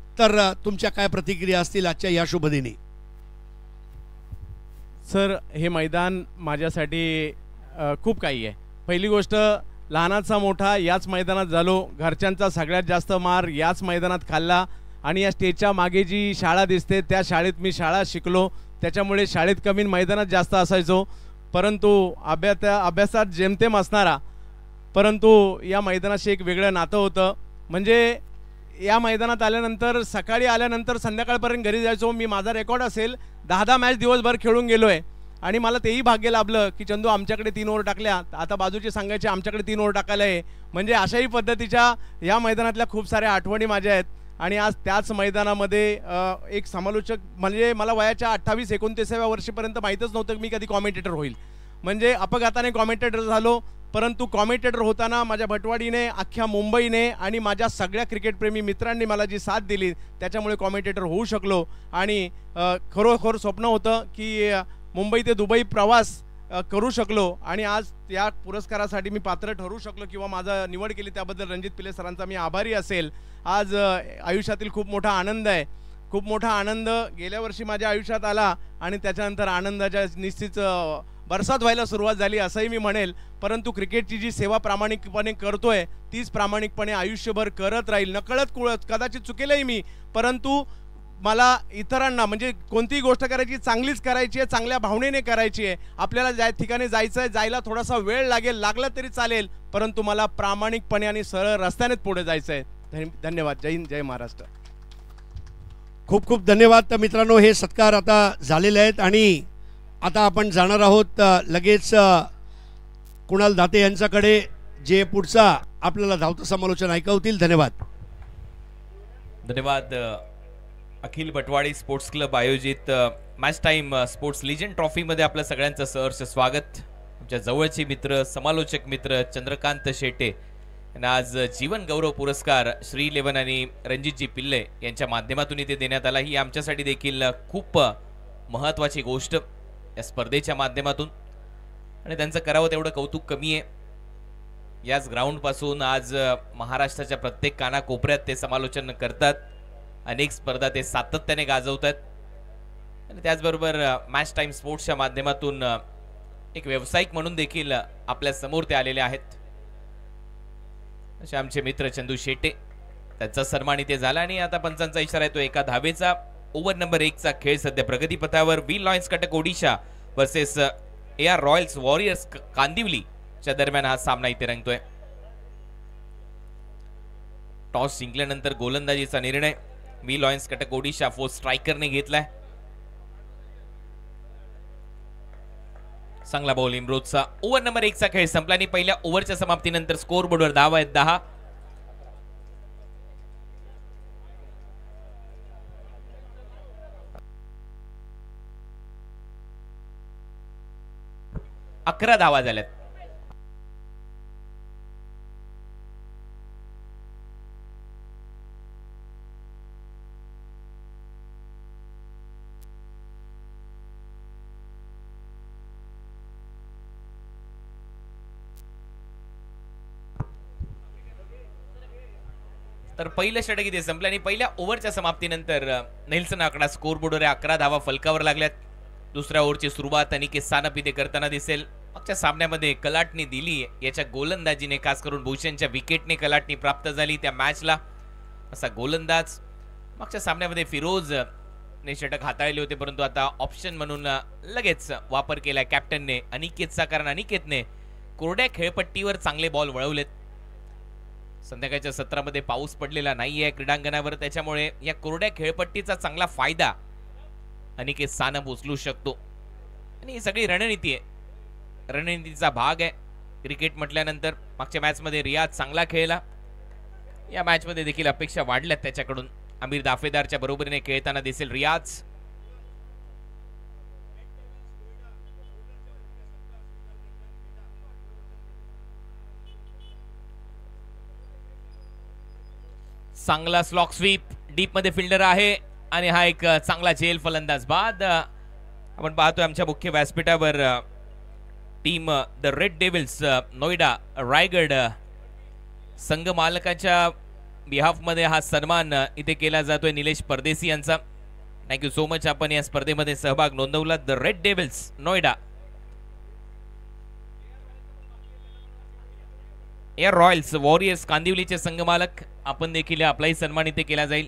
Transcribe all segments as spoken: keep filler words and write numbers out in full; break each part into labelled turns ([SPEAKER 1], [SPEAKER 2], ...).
[SPEAKER 1] तर तुमच्या काय प्रतिक्रिया असतील आजच्या या शुभदिनी?
[SPEAKER 2] सर, हे मैदान माझ्यासाठी खूप काही आहे. पहिली गोष्ट, लहानाचा मोठा याच मैदानात झालो, घरच्यांचा सगळ्यात जास्त मार याच मैदानात खाल्ला आणि या स्टेजच्या मागे जी शाळा दिसते त्या शाळेत मी शाळा शिकलो. त्याच्यामुळे शाळेत कमी मैदानात जास्त असायचो, परंतु अभ्यास अभ्यासात जेमतेम असणारा, परंतु या मैदानाशी एक वेगळं नातं होतं. म्हणजे या मैदानात आल्यानंतर सकाळी आल्यानंतर संध्याकाळपर्यंत घरी जायचो. मी माझा रेकॉर्ड असेल दहा दहा मॅच दिवसभर खेळून गेलो आहे आणि मला तेही भाग्य लाभलं की चंदू आमच्याकडे तीन ओव्हर टाकल्या, आता बाजूचे सांगायचे आमच्याकडे तीन ओव्हर टाकायला आहे. म्हणजे अशाही पद्धतीच्या या मैदानातल्या खूप साऱ्या आठवणी माझ्या आहेत. आणि आज त्याच मैदानामध्ये एक समालोचक म्हणजे मला वयाच्या अठ्ठावीस एकोणतीसाव्या वर्षीपर्यंत माहीतच नव्हतं की मी कधी कॉमेंटेटर होईल. म्हणजे अपघाताने कॉमेंटेटर झालो, परंतु कॉमेंटेटर होताना माझ्या भटवाडीने, अख्ख्या मुंबईने आणि माझ्या सगळ्या क्रिकेटप्रेमी मित्रांनी मला जी साथ दिली त्याच्यामुळे कॉमेंटेटर होऊ शकलो. आणि खरोखर स्वप्न होतं की मुंबई ते दुबई प्रवास करू शकलो आणि आज या पुरस्कारासाठी मी पात्र ठरू शकलो किंवा माझा निवड केली त्याबद्दल रणजित पिल्ले सरांचा मी आभारी असेल. आज आयुष्यातील खूप मोठा आनंद आहे. खूप मोठा आनंद गेल्या वर्षी माझ्या आयुष्यात आला आणि त्याच्यानंतर आनंदाच्या निश्चित बरसात व्हायला सुरुवात झाली असंही मी म्हणेल. परंतु क्रिकेटची जी सेवा प्रामाणिकपणे करतोय तीच प्रामाणिकपणे आयुष्यभर करत राहील. नकळत कुळत कदाचित चुकेलही मी, परंतु मला इतरांना म्हणजे कोणतीही गोष्ट करायची चांगलीच करायची आहे, चांगल्या भावनेने करायची आहे. आपल्याला ज्या ठिकाणी जायचं आहे जायला थोडासा वेळ लागेल, लागला तरी चालेल, परंतु मला प्रामाणिकपणे आणि सरळ रस्त्यानेच पुढे जायचं आहे. धन्यवाद. जय हिंद, जय महाराष्ट्र.
[SPEAKER 1] खूप खूप धन्यवाद. तर मित्रांनो, हे सत्कार आता झालेले आहेत आणि आता आपण जाणार आहोत लगेच कुणाल दाते यांच्याकडे, जे पुढचा आपल्याला धावतं समालोचन ऐकवतील. धन्यवाद.
[SPEAKER 3] धन्यवाद. अखिल बटवाडी स्पोर्ट्स क्लब आयोजित मॅच टाइम स्पोर्ट्स लिजंड ट्रॉफीमध्ये आपलं सगळ्यांचं सहर्ष स्वागत. आमच्या जवळचे मित्र, समालोचक मित्र चंद्रकांत शेटे यांना आज जीवन गौरव पुरस्कार श्री इलेव्हन आणि रणजितजी पिल्ले यांच्या माध्यमातून इथे देण्यात आला. ही आमच्यासाठी देखील खूप महत्त्वाची गोष्ट या स्पर्धेच्या माध्यमातून, आणि त्यांचं करावं तेवढं कौतुक कमी आहे. याच ग्राउंडपासून आज महाराष्ट्राच्या प्रत्येक कानाकोपऱ्यात ते समालोचन करतात. अनेक स्पर्धा ते सातत्याने गाजवतात आणि त्याचबरोबर मॅच टाइम स्पोर्ट्सच्या माध्यमातून एक व्यावसायिक म्हणून देखील आपल्या समोर ते आलेले आहेत. असे आमचे मित्र चंदू शेटे, त्यांचा सन्मान इथे झाला आणि आता पंचांचा इशारा येतो एका धावेचा. ओव्हर नंबर एक चा खेळ सध्या प्रगतीपथावर. V Lions Cuttack Odisha versus A R Royals Warriors Kandivali च्या दरम्यान हा सामना इथे रंगतोय. टॉस जिंकल्यानंतर गोलंदाजीचा निर्णय V Lions Cuttack Odisha fourth स्ट्रायकरने घेतलाय. चांगला बॉल इम्रोजचा. ओव्हर नंबर एक चा खेळ संपला आणि पहिल्या ओव्हरच्या समाप्तीनंतर स्कोर बोर्डवर धावा आहेत दहा. अकरा धावा झाल्यात. तर पहिलं षटक इथे संपलं आणि पहिल्या ओव्हरच्या समाप्तीनंतर नेल्सन आकडा स्कोर बोर्डवर अकरा धावा फलकावर लागल्यात. दुसऱ्या ओव्हरची सुरुवात अनिकेत सानप इथे करताना दिसेल. मागच्या सामन्यामध्ये कलाटणी दिली, याच्या गोलंदाजीने खास करून भूषणच्या विकेटने कलाटणी प्राप्त झाली त्या मॅचला. असा गोलंदाज मागच्या सामन्यामध्ये फिरोज ने षटक हाताळले होते, परंतु आता ऑप्शन म्हणून लगेच वापर केला कॅप्टनने अनिकेतचा, कारण अनिकेतने कोरड्या खेळपट्टीवर चांगले बॉल वळवलेत. संध्याकाळच्या सत्रामध्ये पाऊस पडलेला नाहीये क्रीडांगणावर, त्याच्यामुळे या कोरड्या खेळपट्टीचा चांगला फायदा अनिकेत सानप उचलू शकतो. आणि ही सगळी रणनीती आहे, रणनीतीचा भाग आहे क्रिकेट म्हटल्यानंतर. मागच्या मॅच मध्ये रियाज चांगला खेळला, या मॅच मध्ये देखील अपेक्षा वाढल्यात त्याच्याकडून. आमिर दाफेदारच्या बरोबरीने खेळताना दिसेल रियाज. चांगला स्लॉक स्वीप, डीप मध्ये फिल्डर आहे आणि हा एक चांगला झेल फलंदाज. बाद आपण पाहतोय आमच्या मुख्य व्यासपीठावर team the red devils Noida Raigad संघ मालकाच्या बिहाफ मध्ये हा सन्मान इथे केला जातोय निलेश परदेसी यांचा. थँक्यू सो मच आपण या स्पर्धेमध्ये सहभाग नोंदवला. The red devils Noida A R Royals Warriors कांदिवलीचे संघमालक आपण देखील आपलाही सन्मान इथे केला जाईल.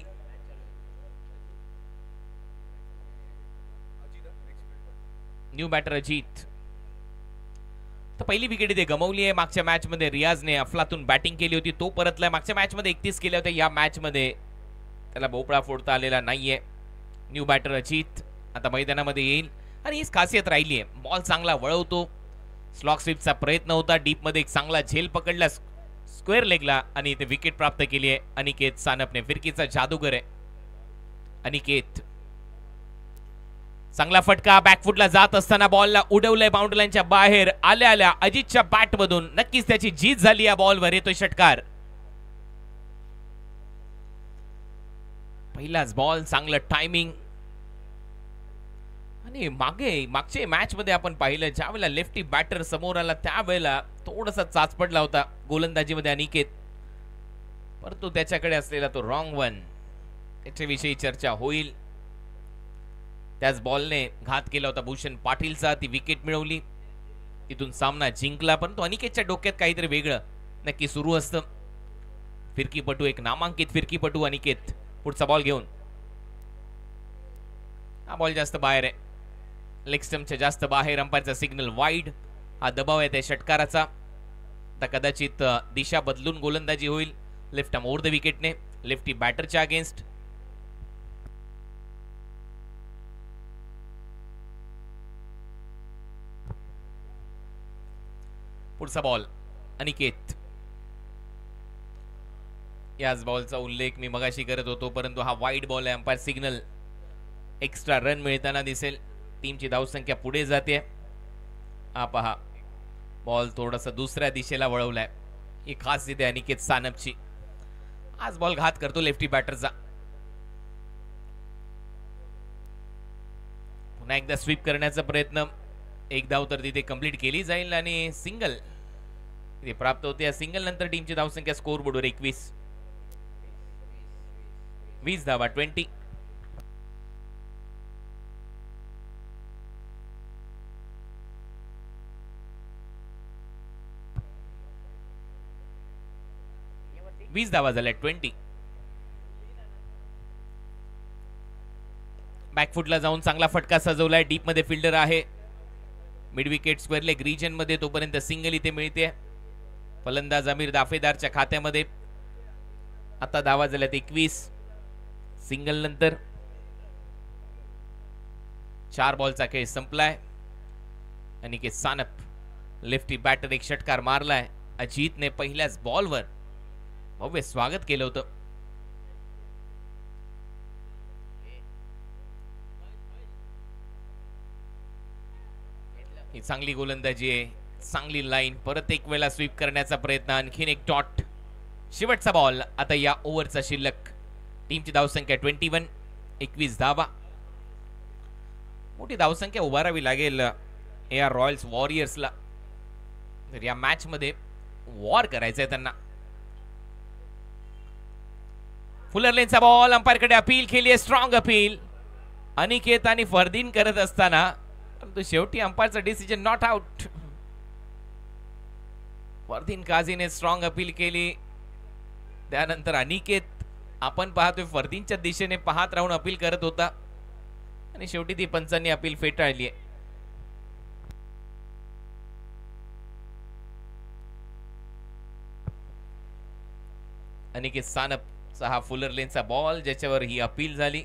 [SPEAKER 3] New batter Ajit. तर पहिली विकेट इथे गमावली आहे. मागच्या मॅच मध्ये रियाजने अफलातून बॅटिंग केली होती, तो परतलाय. मागच्या मॅच मध्ये एकतीस केल्या होत्या, या मॅच मध्ये त्याला भोपळा फोडता आलेला नाहीये. न्यू बॅटर अजित आता मैदानामध्ये येईल आणि हीच खासियत राहिली आहे. बॉल चांगला वळवतो. स्लॉक स्वीपचा प्रयत्न होता, डीप मध्ये एक चांगला झेल पकडला स्क्वेअर लेगला आणि इथे विकेट प्राप्त केली आहे अनिकेत सानपने. फिरकीचा जादूगर आहे अनिकेत. चांगला फटका बॅकफुटला जात असताना बॉलला उडवलंय बाउंड्री लाईनच्या बाहेर. आल्या आल्या अजितच्या बॅट मधून नक्कीच त्याची जीत झाली. या बॉलवर येतोय षटकार. पहिलाच बॉल, चांगलं टायमिंग. आणि मागे मागच्या मॅच मध्ये आपण पाहिलं ज्यावेळेला लेफ्टी बॅटर समोर आला त्यावेळेला थोडासा चाच पडला होता गोलंदाजीमध्ये अनिकेत, परंतु त्याच्याकडे असलेला तो रॉंग वन त्याच्याविषयी चर्चा होईल. त्याच बॉलने घात केला होता भूषण पाटीलचा, ती विकेट मिळवली, तिथून सामना जिंकला. परंतु अनिकेतच्या डोक्यात काहीतरी वेगळं नक्की सुरू असतं. फिरकीपटू, एक नामांकित फिरकीपटू अनिकेत. पुढचा बॉल घेऊन, हा बॉल जास्त बाहेर आहे, लेग स्टंपच्या जास्त बाहेर. अंपायरचा सिग्नल वाईड. हा दबाव आहे त्या षटकाराचा. आता कदाचित दिशा बदलून गोलंदाजी होईल लेफ्ट आर्म ओव्हर द विकेटने लेफ्टी बॅटरच्या अगेन्स्ट. पुढचा बॉल अनिकेत. याच बॉलचा उल्लेख मी मगाशी करत होतो, परंतु हा वाईड बॉल आहे. Umpire signal. एक्स्ट्रा रन मिळताना दिसेल. टीमची धावसंख्या पुढे जाते. हा पहा, बॉल थोडासा दुसऱ्या दिशेला वळवलाय. ही खास इथे अनिकेत सानपची. आज बॉल घात करतो लेफ्टी बॅटरचा. पुन्हा एकदा स्वीप करण्याचा प्रयत्न. एक धाव तर तिथे कंप्लीट केली जाईल आणि सिंगल इथे प्राप्त होते. या सिंगल नंतर टीमची धावसंख्या स्कोर बोर्डवर एकवीस. वीस धावा ट्वेंटी. वीस धावा झाल्या ट्वेंटी. बॅकफुटला जाऊन चांगला फटका सजवलाय. डीप मध्ये फिल्डर आहे. Mid wicket square leg region मध्ये तोपर्यंत सिंगल इथे मिळते. फलंदाज अमीर दाफेदारच्या खात्यामध्ये. आता धावा झाल्यात एकवीस. सिंगल नंतर चार बॉलचा खेळ संपलाय. अनिकेत सानप लेफ्टी बॅटर एक षटकार मारलाय. अजितने पहिल्याच बॉलवर भव्य स्वागत केलं होतं. ही चांगली गोलंदाजी आहे, चांगली लाईन. परत एक वेळा स्वीप करण्याचा प्रयत्न. आणखीन एक डॉट. शेवटचा बॉल. आता या ओव्हरचा शिल्लक. टीमची धावसंख्या ट्वेंटी वन. एकवीस धावा. मोठी धावसंख्या उभारावी लागेल ए आर रॉयल्स वॉरियर्सला. तर या मॅच मध्ये वॉर करायचंय त्यांना. फुलर लेनचा बॉल. अंपायरकडे अपील केली आहे, स्ट्रॉंग अपील. अनिकेत आणि फरदीन करत असताना, परंतु शेवटी अंपायरचा डिसिजन नॉट आउट. फरदीन काझीने स्ट्रॉंग अपील केली. त्यानंतर अनिकेत आपण पाहतोय फरदीनच्या दिशेने पाहत राहून अपील करत होता आणि शेवटी ती पंचांनी अपील फेटाळली आहे. अनिकेत सानपचा हा फुलर लेनचा बॉल ज्याच्यावर ही अपील झाली.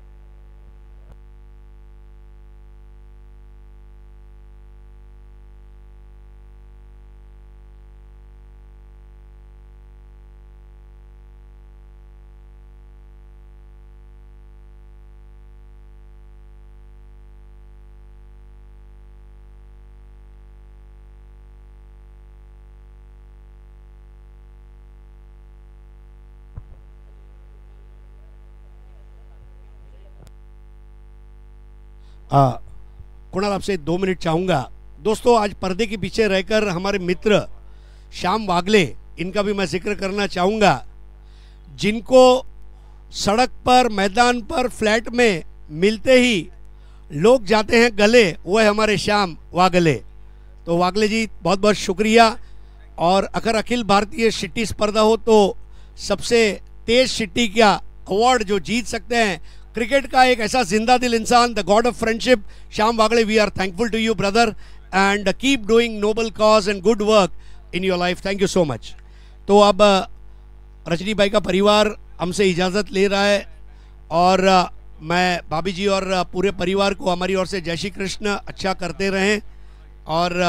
[SPEAKER 1] आ, कुणाल आपसे दो मिनट चाहूँगा दोस्तों. आज पर्दे के पीछे रहकर हमारे मित्र श्याम वागले, इनका भी मैं जिक्र करना चाहूँगा. जिनको सड़क पर, मैदान पर, फ्लैट में मिलते ही लोग जाते हैं गले, वो है हमारे श्याम वागले। तो वागले जी बहुत बहुत शुक्रिया। और अगर अखिल भारतीय शिट्टी स्पर्धा हो तो सबसे तेज शिट्टी का अवार्ड जो जीत सकते हैं, क्रिकेट का एक ऐसा जिंदा दिल इंसान, the god of friendship, Shyam Wagle, we are thankful to you brother and keep doing noble cause and good work in your life. Thank you so much. तो अब रजनी भाई का परिवार हमसे इजाज़त ले रहा है और मैं भाभी जी और पूरे परिवार को हमारी ओर से जय श्री कृष्ण, अच्छा करते रहें और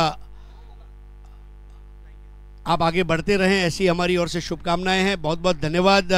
[SPEAKER 1] आप आगे बढ़ते रहें, ऐसी हमारी ओर से शुभकामनाएं हैं। बहुत बहुत धन्यवाद।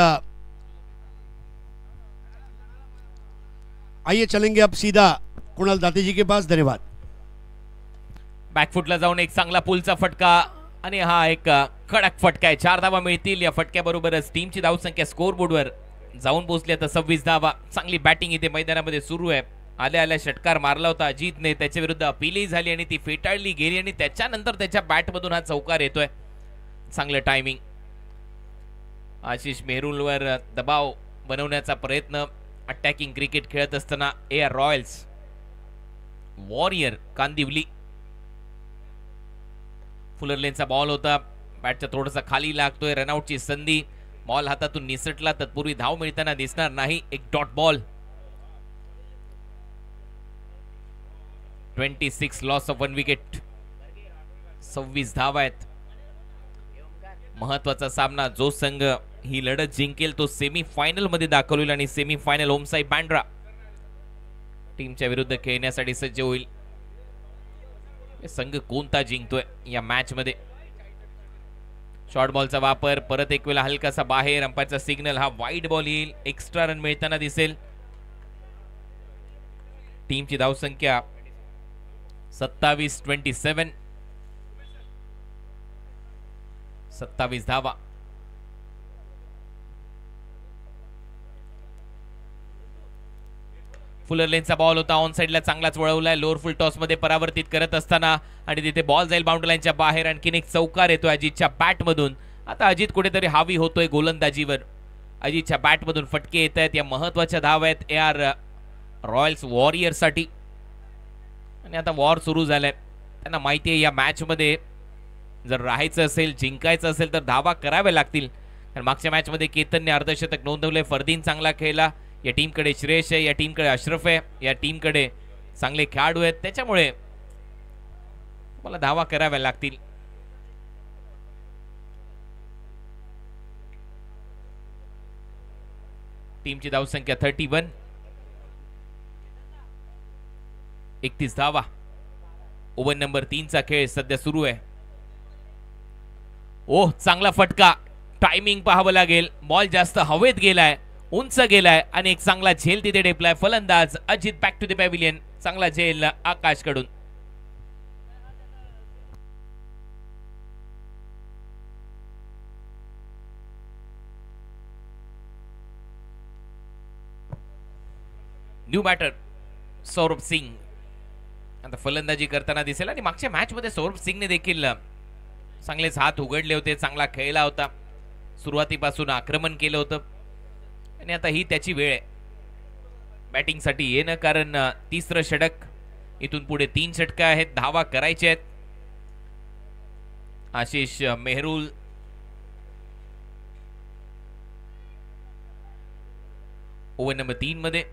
[SPEAKER 1] आइए चलेंगे अब सीधा कुणाल दाते जी के पास। धन्यवाद।
[SPEAKER 3] बॅकफुटला जाऊन एक चांगला पुलचा फटका आणि हा एक कडक फटका आहे। चार धावा मिळतील या फटक्याबरोबरच टीमची धावसंख्या स्कोर बोर्डवर जाऊन पोहोचली आता सव्वीस धावा। चांगली बॅटिंग इथे मैदानामध्ये सुरू आहे। आल्या आल्या षटकार मारला होता अजितने, त्याच्या विरुद्ध अपीलही झाली आणि ती फेटाळली गेली आणि त्याच्यानंतर त्याच्या बॅटमधून हा चौकार येतोय। चांगलं टायमिंग। आशिष मेहरुलवर दबाव बनवण्याचा प्रयत्न, अटॅकिंग क्रिकेट खेळत असताना A R Royals warrior Kandivali. Fuller लेनचा बॉल होता, बॅटच्या थोडासा खाली लागतोय, रनआउटची संधी, बॉल हातातून निसटला, तत्पूर्वी धाव मिळताना दिसणार नाही। एक डॉट बॉल। छब्बीस लॉस ऑफ वन विकेट, सव्वीस धावा आहेत। महत्वाचा सामना, जो संघ ही लढत जिंकेल तो सेमी फायनल मध्ये दाखल होईल आणि सेमी फायनल ओमसाई बँड्रा टीमच्या विरुद्ध खेळण्यासाठी सज्ज होईल। संघ कोणता जिंकतोय या मॅच मध्ये। शॉर्ट बॉलचा वापर, परत एक वेळा हलकासा बाहेर, अंपायरचा सिग्नल, हा वाईड बॉल येईल, एक्स्ट्रा रन मिळताना दिसेल। टीमची धावसंख्या सत्तावीस ट्वेंटी सेवन, सत्तावीस धावा। फुलर लेनचा बॉल होता, ऑन साइडला चांगलाच वळवलाय, लोअर फुल टॉस मध्ये परावर्तित करत असताना आणि तिथे बॉल जाईल बाउंड्री लाईनच्या बाहेर। आणखीन एक चौकार येतोय अजितच्या बॅट मधून। आता अजित कुठेतरी हावी होतोय गोलंदाजीवर। अजितच्या बॅट मधून फटके येत आहेत, या महत्वाच्या धावा आहेत ए आर रॉयल्स वॉरियर साठी। आणि आता वॉर सुरू झालाय, त्यांना माहिती आहे या मॅच मध्ये जर राहायचं असेल, जिंकायचं असेल तर धावा कराव्या लागतील। कारण मागच्या मॅच मध्ये केतनने अर्धशतक नोंदवले, फरदीन चांगला खेळला, या टीमकडे श्रेयश आहे, या टीमकडे अशरफ आहे, या टीमकडे चांगले खेळाडू आहेत, त्याच्यामुळे मला धावा कराव्या लागतील। टीमची धावसंख्या थर्टी वन, एकतीस धावा। ओव्हर नंबर तीन चा खेळ सध्या सुरू आहे। ओह, चांगला फटका, टायमिंग पाहावं लागेल, बॉल जास्त हवेत गेलाय, उंच गेलाय आणि एक चांगला झेल तिथे टेपलाय फलंदाज Ajit. Back to the pavilion, चांगला झेल आकाश कडून। न्यू बॅटर सौरभ सिंग आता फलंदाजी करताना दिसेल आणि मागच्या मॅच मध्ये सौरभ सिंगने देखील चांगलेच हात उघडले होते, चांगला खेळला होता, सुरुवातीपासून आक्रमण केलं होतं आणि आता ही त्याची वेळ आहे बॅटिंग साठी येणं। कारण तिसरं षटक, इथून पुढे तीन षटक आहेत, धावा करायचे आहेत। आशिष मेहरुल ओव्हर नंबर तीन मध्ये।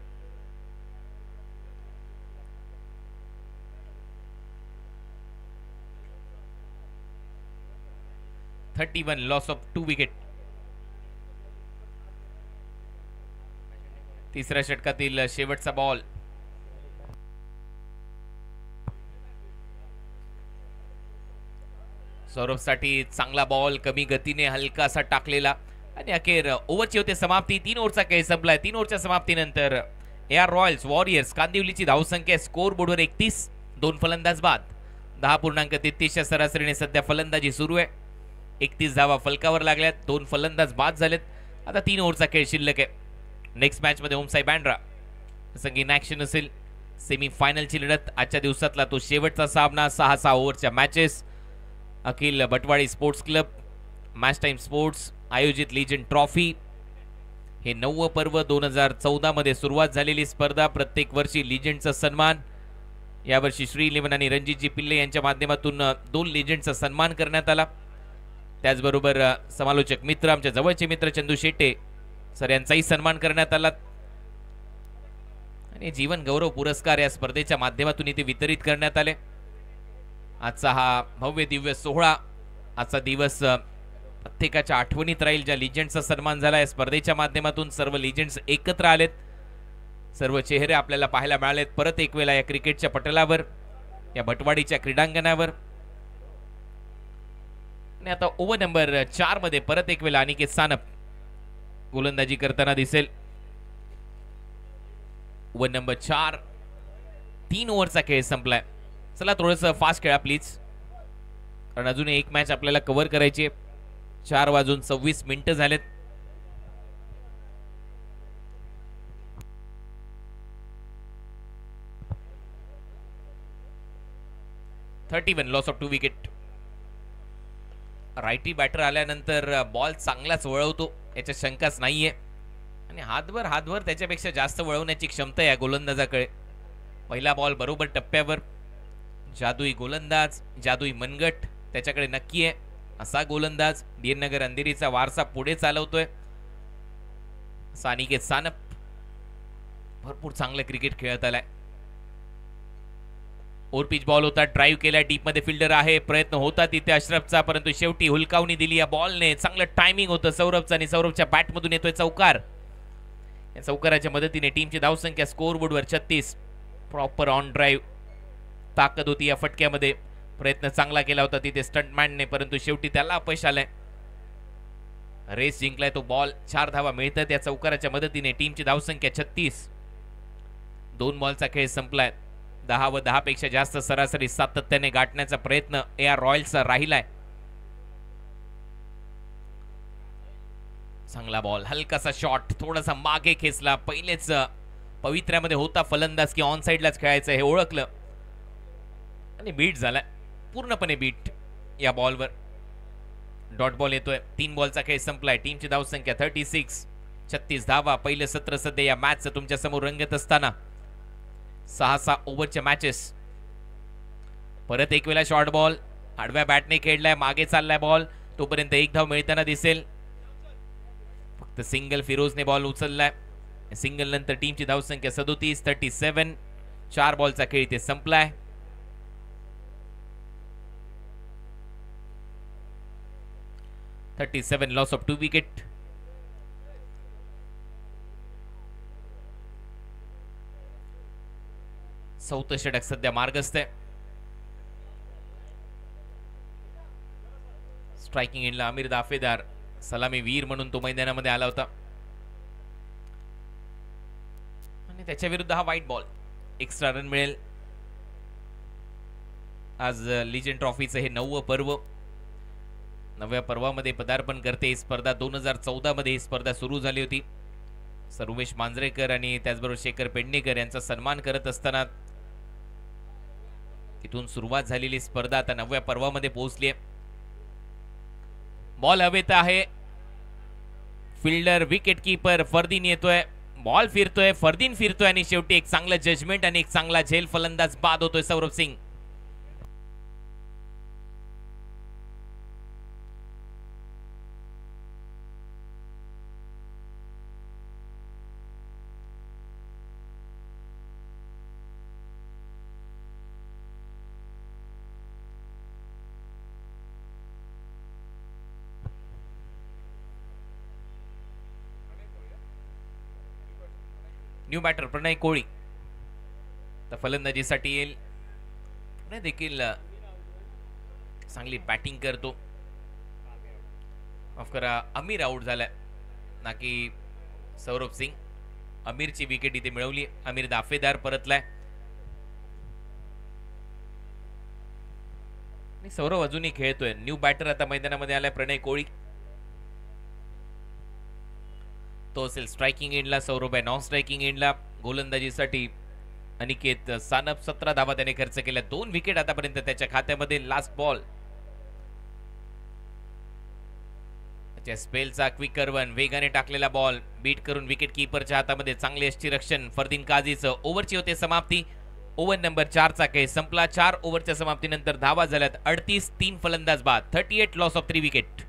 [SPEAKER 3] Thirty one loss of two wicket. तिसऱ्या षटकातील शेवटचा बॉल। सौरभ साठी चांगला बॉल, कमी गतीने हलकासा टाकलेला आणि अखेर ओव्हरची होते समाप्ती। तीन ओव्हरचा खेळ संपलाय। तीन ओव्हरच्या समाप्तीनंतर ए आर रॉयल्स वॉरियर्स कांदिवलीची धावसंख्या स्कोर बोर्डवर एकतीस, दोन फलंदाज बाद, दहा पूर्णांक तेहतीसच्या सरासरीने सध्या फलंदाजी सुरू आहे। एकतीस धावा फलकावर लागल्यात, दोन फलंदाज बाद झालेत। आता तीन ओव्हरचा खेळ शिल्लक आहे। नेक्स्ट मॅच मध्ये ओमसाई बँड्रा संगीन ॲक्शन असेल। सेमी फायनलची लढत, आजच्या दिवसातला तो शेवटचा सामना, सहा सहा ओव्हरच्या matches. Akhil Batwadi sports club, match time sports आयोजित लीजन ट्रॉफी हे नववं पर्व दोन हजार चौदा मध्ये सुरुवात झालेली स्पर्धा, प्रत्येक वर्षी लिजेंडचा सन्मान. यावर्षी श्री इलेव्हन आणि रणजितजी पिल्ले यांच्या माध्यमातून दोन लिजेंडचा सन्मान करण्यात आला. त्याचबरोबर समालोचक मित्र, आमच्या जवळचे मित्र चंदू शेट्टे सर यांचाही सन्मान करण्यात आला आणि जीवन गौरव पुरस्कार या स्पर्धेच्या माध्यमातून इथे वितरित करण्यात आले. आजचा हा भव्य दिव्य सोहळा, आजचा दिवस प्रत्येकाच्या आठवणीत राहील. ज्या लिजेंडचा सन्मान झाला या स्पर्धेच्या माध्यमातून सर्व लिजेंड्स एकत्र आलेत, सर्व चेहरे आपल्याला पाहायला मिळालेत परत एक वेळा या क्रिकेटच्या पटलावर, या भटवाडीच्या क्रीडांगणावर. आणि आता ओव्हर नंबर चार मध्ये परत एक वेळा अनिकेत सानप गोलंदाजी करताना दिसेल. ओव्हर नंबर चार, तीन ओव्हरचा खेळ संपलाय. चला थोडंसं फास्ट खेळा प्लीज, कारण अजून एक मॅच आपल्याला कव्हर करायची आहे. चार वाजून सव्वीस मिनिटं झालेत. Thirty one loss of two wicket. Righty batter आल्यानंतर बॉल चांगलाच वळवतो, याच्या शंकाच नाहीये. आणि हातभर हातभर त्याच्यापेक्षा जास्त वळवण्याची क्षमता आहे गोलंदाजाकडे. पहिला बॉल बरोबर टप्प्यावर. जादुई गोलंदाज, जादुई मनगट त्याच्याकडे नक्की आहे. असा गोलंदाज डीएन नगर अंधेरीचा वारसा पुढे चालवतोय. अनिकेत सानप भरपूर चांगलं क्रिकेट खेळत आलाय. ओव्हर पिच बॉल होता, ड्राईव्ह केला, डीप मध्ये फिल्डर आहे, प्रयत्न होता तिथे अशरफचा, परंतु शेवटी हुलकावणी दिली या बॉलने. चांगलं टायमिंग होतं सौरभचं आणि सौरभच्या बॅटमधून येतोय चौकार. या चौकाराच्या मदतीने टीमची धावसंख्या स्कोअर बोर्डवर छत्तीस. प्रॉपर ऑन ड्राईव्ह ताकद होती या फटक्यामध्ये. प्रयत्न चांगला केला होता तिथे स्टंटमॅनने, परंतु शेवटी त्याला अपयश आलंय. रेस जिंकलाय तो बॉल. चार धावा मिळतात या चौकाराच्या मदतीने. टीमची धावसंख्या छत्तीस. दोन बॉलचा खेळ संपलाय. दहा व दहा पेक्षा जास्त सरासरी सातत्याने गाठण्याचा प्रयत्न ए आर रॉयल्सचा राहिलाय. चांगला बॉल, हलकासा शॉट, थोडासा मागे खेचला. पहिलेच पवित्र्यामध्ये होता फलंदाज की ऑन साइडलाच खेळायचं हे ओळखलं आणि बीट झालाय, पूर्णपणे बीट या बॉलवर. डॉट बॉल येतोय. तीन बॉलचा खेळ संपलाय. टीमची धावसंख्या थर्टी सिक्स. छत्तीस धावा. पहिलं सत्र सध्या या मॅचचं तुमच्या समोर रंगत असताना सहा सहा ओव्हरच्या मॅचेस. परत एक वेळा शॉर्ट बॉल आडव्या बॅटने खेळलाय, मागे चाललाय बॉल. तोपर्यंत एक धाव मिळताना दिसेल. फक्त सिंगल फिरोजने बॉल उचललाय. सिंगल नंतर टीमची धावसंख्या सदोतीस. Thirty seven. चार बॉलचा खेळ इथे संपलाय. Thirty seven loss of two wicket. चौथं षटक सध्या मार्गस्थ आहे. स्ट्रायकिंग एंडला आमिर दाफेदार सलामी वीर म्हणून तो मैदानामध्ये आला होता आणि त्याच्या विरुद्ध हा व्हाईट बॉल. एक्स्ट्रा रन मिळेल. आज लिजेंड ट्रॉफीचं हे नववं पर्व. नव्या पर्वामध्ये पदार्पण करते ही स्पर्धा. दोन हजार चौदा मध्ये ही स्पर्धा सुरू झाली होती. सर्वेश मांजरेकर आणि त्याचबरोबर शेखर पेडणेकर यांचा सन्मान करत असताना तिथून सुरुवात झालेली स्पर्धा आता नवव्या पर्वामध्ये पोहोचली आहे. बॉल हवेत आहे. फिल्डर, विकेट कीपर फरदीन येतोय. बॉल फिरतोय, फरदीन फिरतोय आणि शेवटी एक चांगलं जजमेंट आणि एक चांगला झेल फलंदाज बाद होतोय सौरभ सिंग. न्यू बॅटर प्रणय कोळी तर फलंदाजीसाठी येईल. प्रणय देखील चांगली बॅटिंग करतो. माफ करा, अमीर आउट झालाय ना की सौरभ सिंग. अमीरची विकेट इथे मिळवली. अमीर दाफेदार परतलाय आणि सौरभ अजूनही खेळतोय. न्यू बॅटर आता मैदानामध्ये आलाय प्रणय कोळी. तो असेल स्ट्रायकिंग एंडला. सौरभ आहे नॉन स्ट्रायकिंग एंडला. गोलंदाजीसाठी अनिकेत सानप. सतरा धावा त्याने खर्च केल्या. दोन विकेट आतापर्यंत त्याच्या खात्यामध्ये. लास्ट बॉल मागच्या स्पेलचा क्विकर वन, वेगाने टाकलेला बॉल बीट करून विकेट कीपरच्या हातामध्ये चांगले यष्टीरक्षण. फरदीन काझीचं ओव्हरची होते समाप्ती. ओव्हर नंबर चारचा खेळ संपला. चार ओव्हरच्या समाप्तीनंतर धावा झाल्यात अडतीस. तीन फलंदाज बाद. Thirty eight loss of three wicket.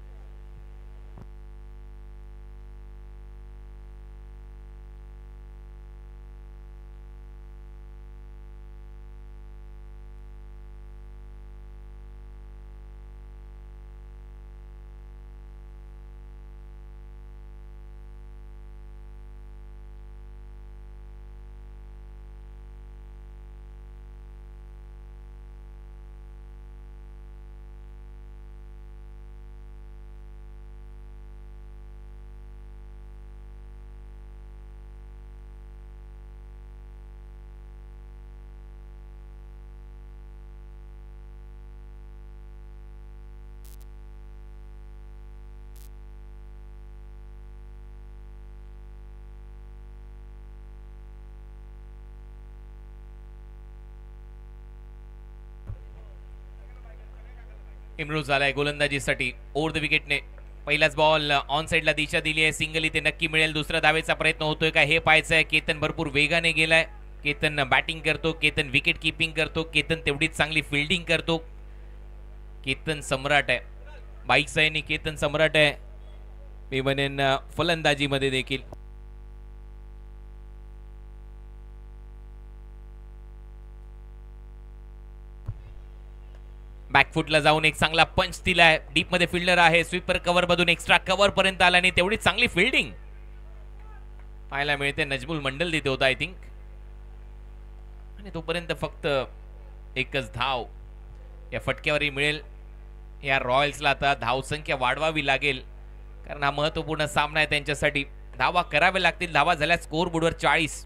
[SPEAKER 3] Imroz आलाय गोलंदाजीसाठी ओव्हर द विकेटने. पहिलाच बॉल ऑन साइडला दिशा दिली आहे. सिंगल इथे नक्की मिळेल. दुसरा धावेचा प्रयत्न होतोय का हे पाहायचं आहे. केतन भरपूर वेगाने गेलाय. केतन बॅटिंग करतो. केतन विकेट कीपिंग करतो. केतन तेवढीच चांगली फिल्डिंग करतो. केतन सम्राट आहे. बाईक सैनिक केतन सम्राट आहे. मी म्हणेन फलंदाजीमध्ये देखील. बॅकफुटला जाऊन एक चांगला पंच दिलाय. डीप मध्ये फिल्डर आहे. स्वीपर कव्हर मधून एक्स्ट्रा कव्हर पर्यंत आला आणि तेवढी चांगली फिल्डिंग पाहायला मिळते. नजमुल मंडल तिथे होता आय थिंक. आणि तोपर्यंत फक्त एकच धाव या फटक्यावरही मिळेल. या रॉयल्सला आता धावसंख्या वाढवावी लागेल कारण हा महत्वपूर्ण सामना आहे त्यांच्यासाठी. धावा कराव्या लागतील. धावा झाल्या स्कोर बोर्डवर चाळीस.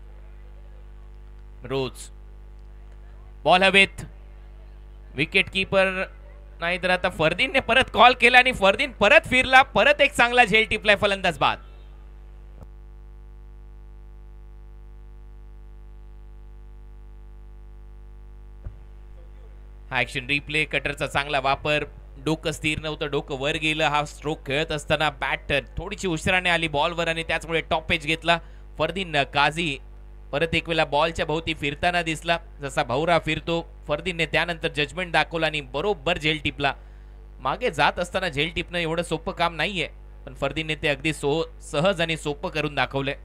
[SPEAKER 3] रोज बॉल हवेत. विकेट कीपर नाही तर आता फरदीनने परत कॉल केला आणि फरदीन परत फिरला. परत एक चांगला झेल टिपलाय. फलंदाज बाद. हा ऍक्शन रिप्ले. कटरचा चांगला वापर. डोकं स्थिर नव्हतं. डोकं वर गेलं. हा स्ट्रोक खेळत असताना बॅट थोडीशी उशिराने आली बॉलवर आणि त्याचमुळे टॉप पेच घेतला. फरदीन काझी परत एक वेळा बॉलच्या भोवती फिरताना दिसला. जसा भौरा फिरतो फरदीनने त्यानंतर जजमेंट दाखवला आणि बरोबर झेल टिपला. मागे जात असताना झेल टिपणं एवढं सोपं काम नाहीये पण फरदीनने ते अगदी सो सहज आणि सोपं करून दाखवलंय.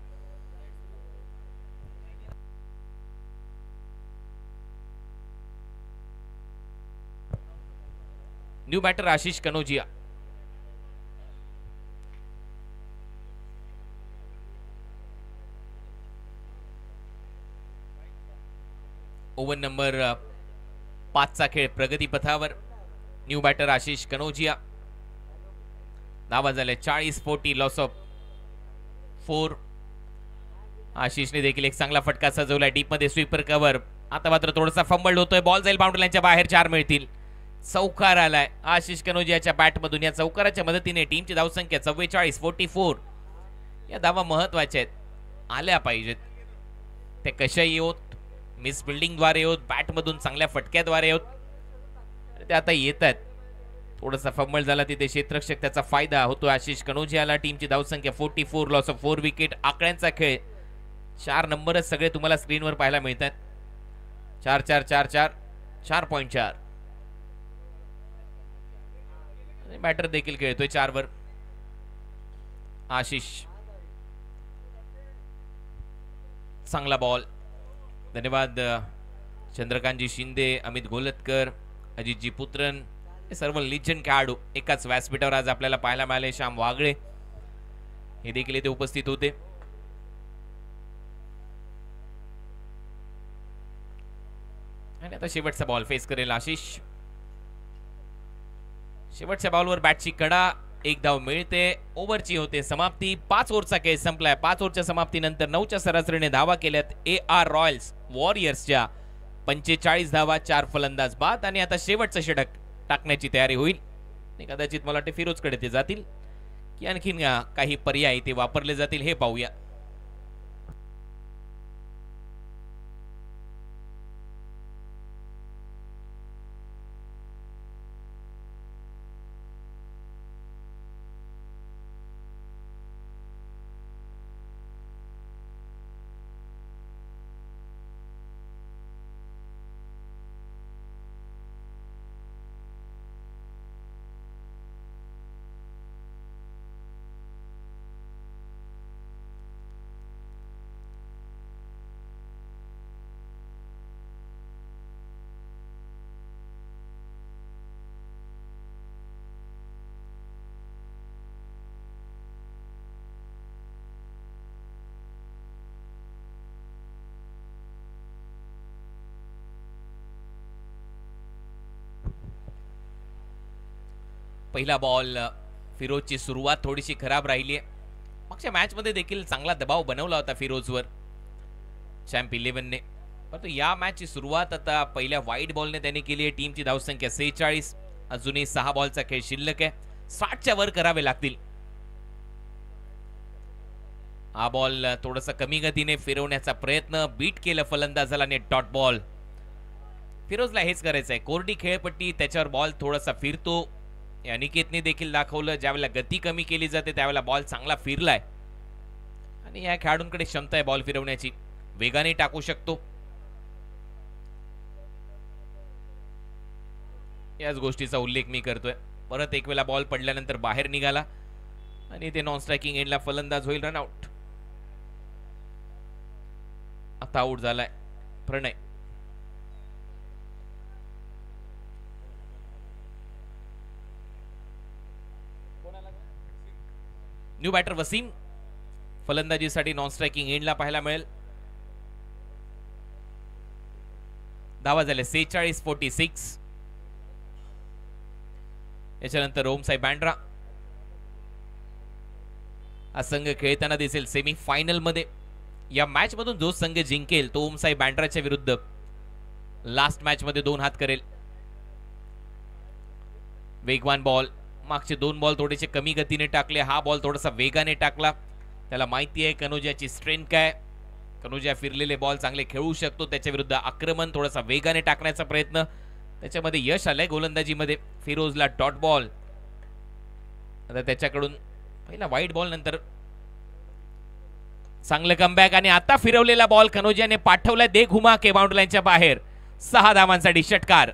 [SPEAKER 3] New batter Ashish Kanojia. Over number पाचचा खेळ प्रगती पथावर. New batter Ashish Kanojia. धावा झाले चाळीस. Forty loss of four. आशिषने देखील एक चांगला फटका सजवला. डीप मध्ये स्वीपर कव्हर. आता मात्र थोडासा फंबल्ड होतोय. बॉल जाईल बाउंड्री लाईनच्या बाहेर. चार मिळतील. चौकार आलाय आशिष कनोजियाच्या बॅट मधून. या चौकाराच्या मदतीने टीमची धावसंख्या चव्वेचाळीस. Forty four. या धावा महत्वाच्या आहेत. आल्या पाहिजेत. ते कशाही होत. मिस बिल्डिंगद्वारे होत. बॅटमधून चांगल्या फटक्याद्वारे होत. ते आता येत आहेत. थोडासा फंबल झाला तिथे क्षेत्ररक्षक. त्याचा फायदा होतो आशिष कनोजियाला. टीमची धावसंख्या forty four. Loss of four wicket. आकड्यांचा खेळ. चार नंबरच सगळे तुम्हाला स्क्रीनवर पाहायला मिळतात. चार चार चार चार चार पॉईंट चार. बॅटर देखील खेळतोय चार वर. आशिष चांगला बॉल. धन्यवाद चंद्रकांतजी शिंदे, अमित गोलतकर, अजितजी पुत्रन, हे सर्व लिजंड खेळाडू एकाच व्यासपीठावर आज आपल्याला पाहायला मिळाले. श्याम वागळे हे देखील इथे उपस्थित होते. आणि आता शेवटचा बॉल फेस करेल आशिष. शेवटच्या बॉलवर बॅटची कडा. एक धाव मिळते. ओव्हरची होते समाप्ती. पाच ओव्हरचा खेळ संपलाय. पाच ओव्हरच्या समाप्तीनंतर नऊच्या सरासरीने धावा केल्यात ए आर रॉयल्स वॉरियर्सच्या. पंचेचाळीस धावा. चार फलंदाज बाद. आणि आता शेवटचं षटक टाकण्याची तयारी होईल. कदाचित मला वाटते फिरोजकडे ते जातील की आणखीन काही पर्याय ते वापरले जातील हे पाहूया. पहिला बॉल फिरोजची सुरुवात थोडीशी खराब राहिली आहे. मागच्या मॅच मध्ये देखील चांगला दबाव बनवला होता फिरोजवर चॅम्प इलेव्हनने, परंतु या मॅचची सुरुवात आता पहिल्या वाईट बॉलने त्यांनी केली आहे. टीमची धावसंख्या सेहेचाळीस, अजूनही सहा बॉलचा खेळ शिल्लक आहे. साठच्या वर करावे लागतील. हा बॉल थोडासा कमी गतीने फिरवण्याचा प्रयत्न, बीट केलं फलंदाजाला आणि डॉट बॉल. फिरोजला हेच करायचं आहे, कोरडी खेळपट्टी, त्याच्यावर बॉल थोडासा फिरतो. अनिकेतने देखील दाखवलं, ज्यावेळेला गती कमी केली जाते त्यावेळेला बॉल चांगला फिरलाय आणि या खेळाडूंकडे क्षमता आहे बॉल फिरवण्याची, वेगाने टाकू शकतो. याच गोष्टीचा उल्लेख मी करतोय. परत एक वेळा बॉल पडल्यानंतर बाहेर निघाला आणि ते नॉन स्ट्रायकिंग एंडला फलंदाज होईल रनआउट. आता आउट झालाय प्रणय. न्यू बॅटर वसीम फलंदाजीसाठी नॉन स्ट्रायकिंग एंडला पाहायला मिळेल. धावा झाले सेहेचाळीस फोर्टी सिक्स. याच्यानंतर ओमसाई बँड्रा हा संघ खेळताना दिसेल सेमी फायनल मध्ये. या मॅच मधून जो संघ जिंकेल तो ओमसाई बँड्राच्या विरुद्ध लास्ट मॅच मध्ये दोन हात करेल. वेगवान बॉल, मागचे दोन बॉल थोडेसे कमी गतीने टाकले, हा बॉल थोडासा वेगाने टाकला. त्याला माहिती आहे कनोजियाची स्ट्रेंथ काय. कनोजिया फिरलेले बॉल चांगले खेळू शकतो. त्याच्या विरुद्ध आक्रमण थोडासा वेगाने टाकण्याचा प्रयत्न, त्याच्यामध्ये यश आलंय गोलंदाजीमध्ये. फिरोजला डॉट बॉल. आता त्याच्याकडून पहिला वाईट बॉल नंतर चांगलं कमबॅक आणि आता फिरवलेला बॉल कनोजियाने पाठवलाय दे घुमा के बाउंड्री लाईनच्या बाहेर. सहा धावांसाठी षटकार.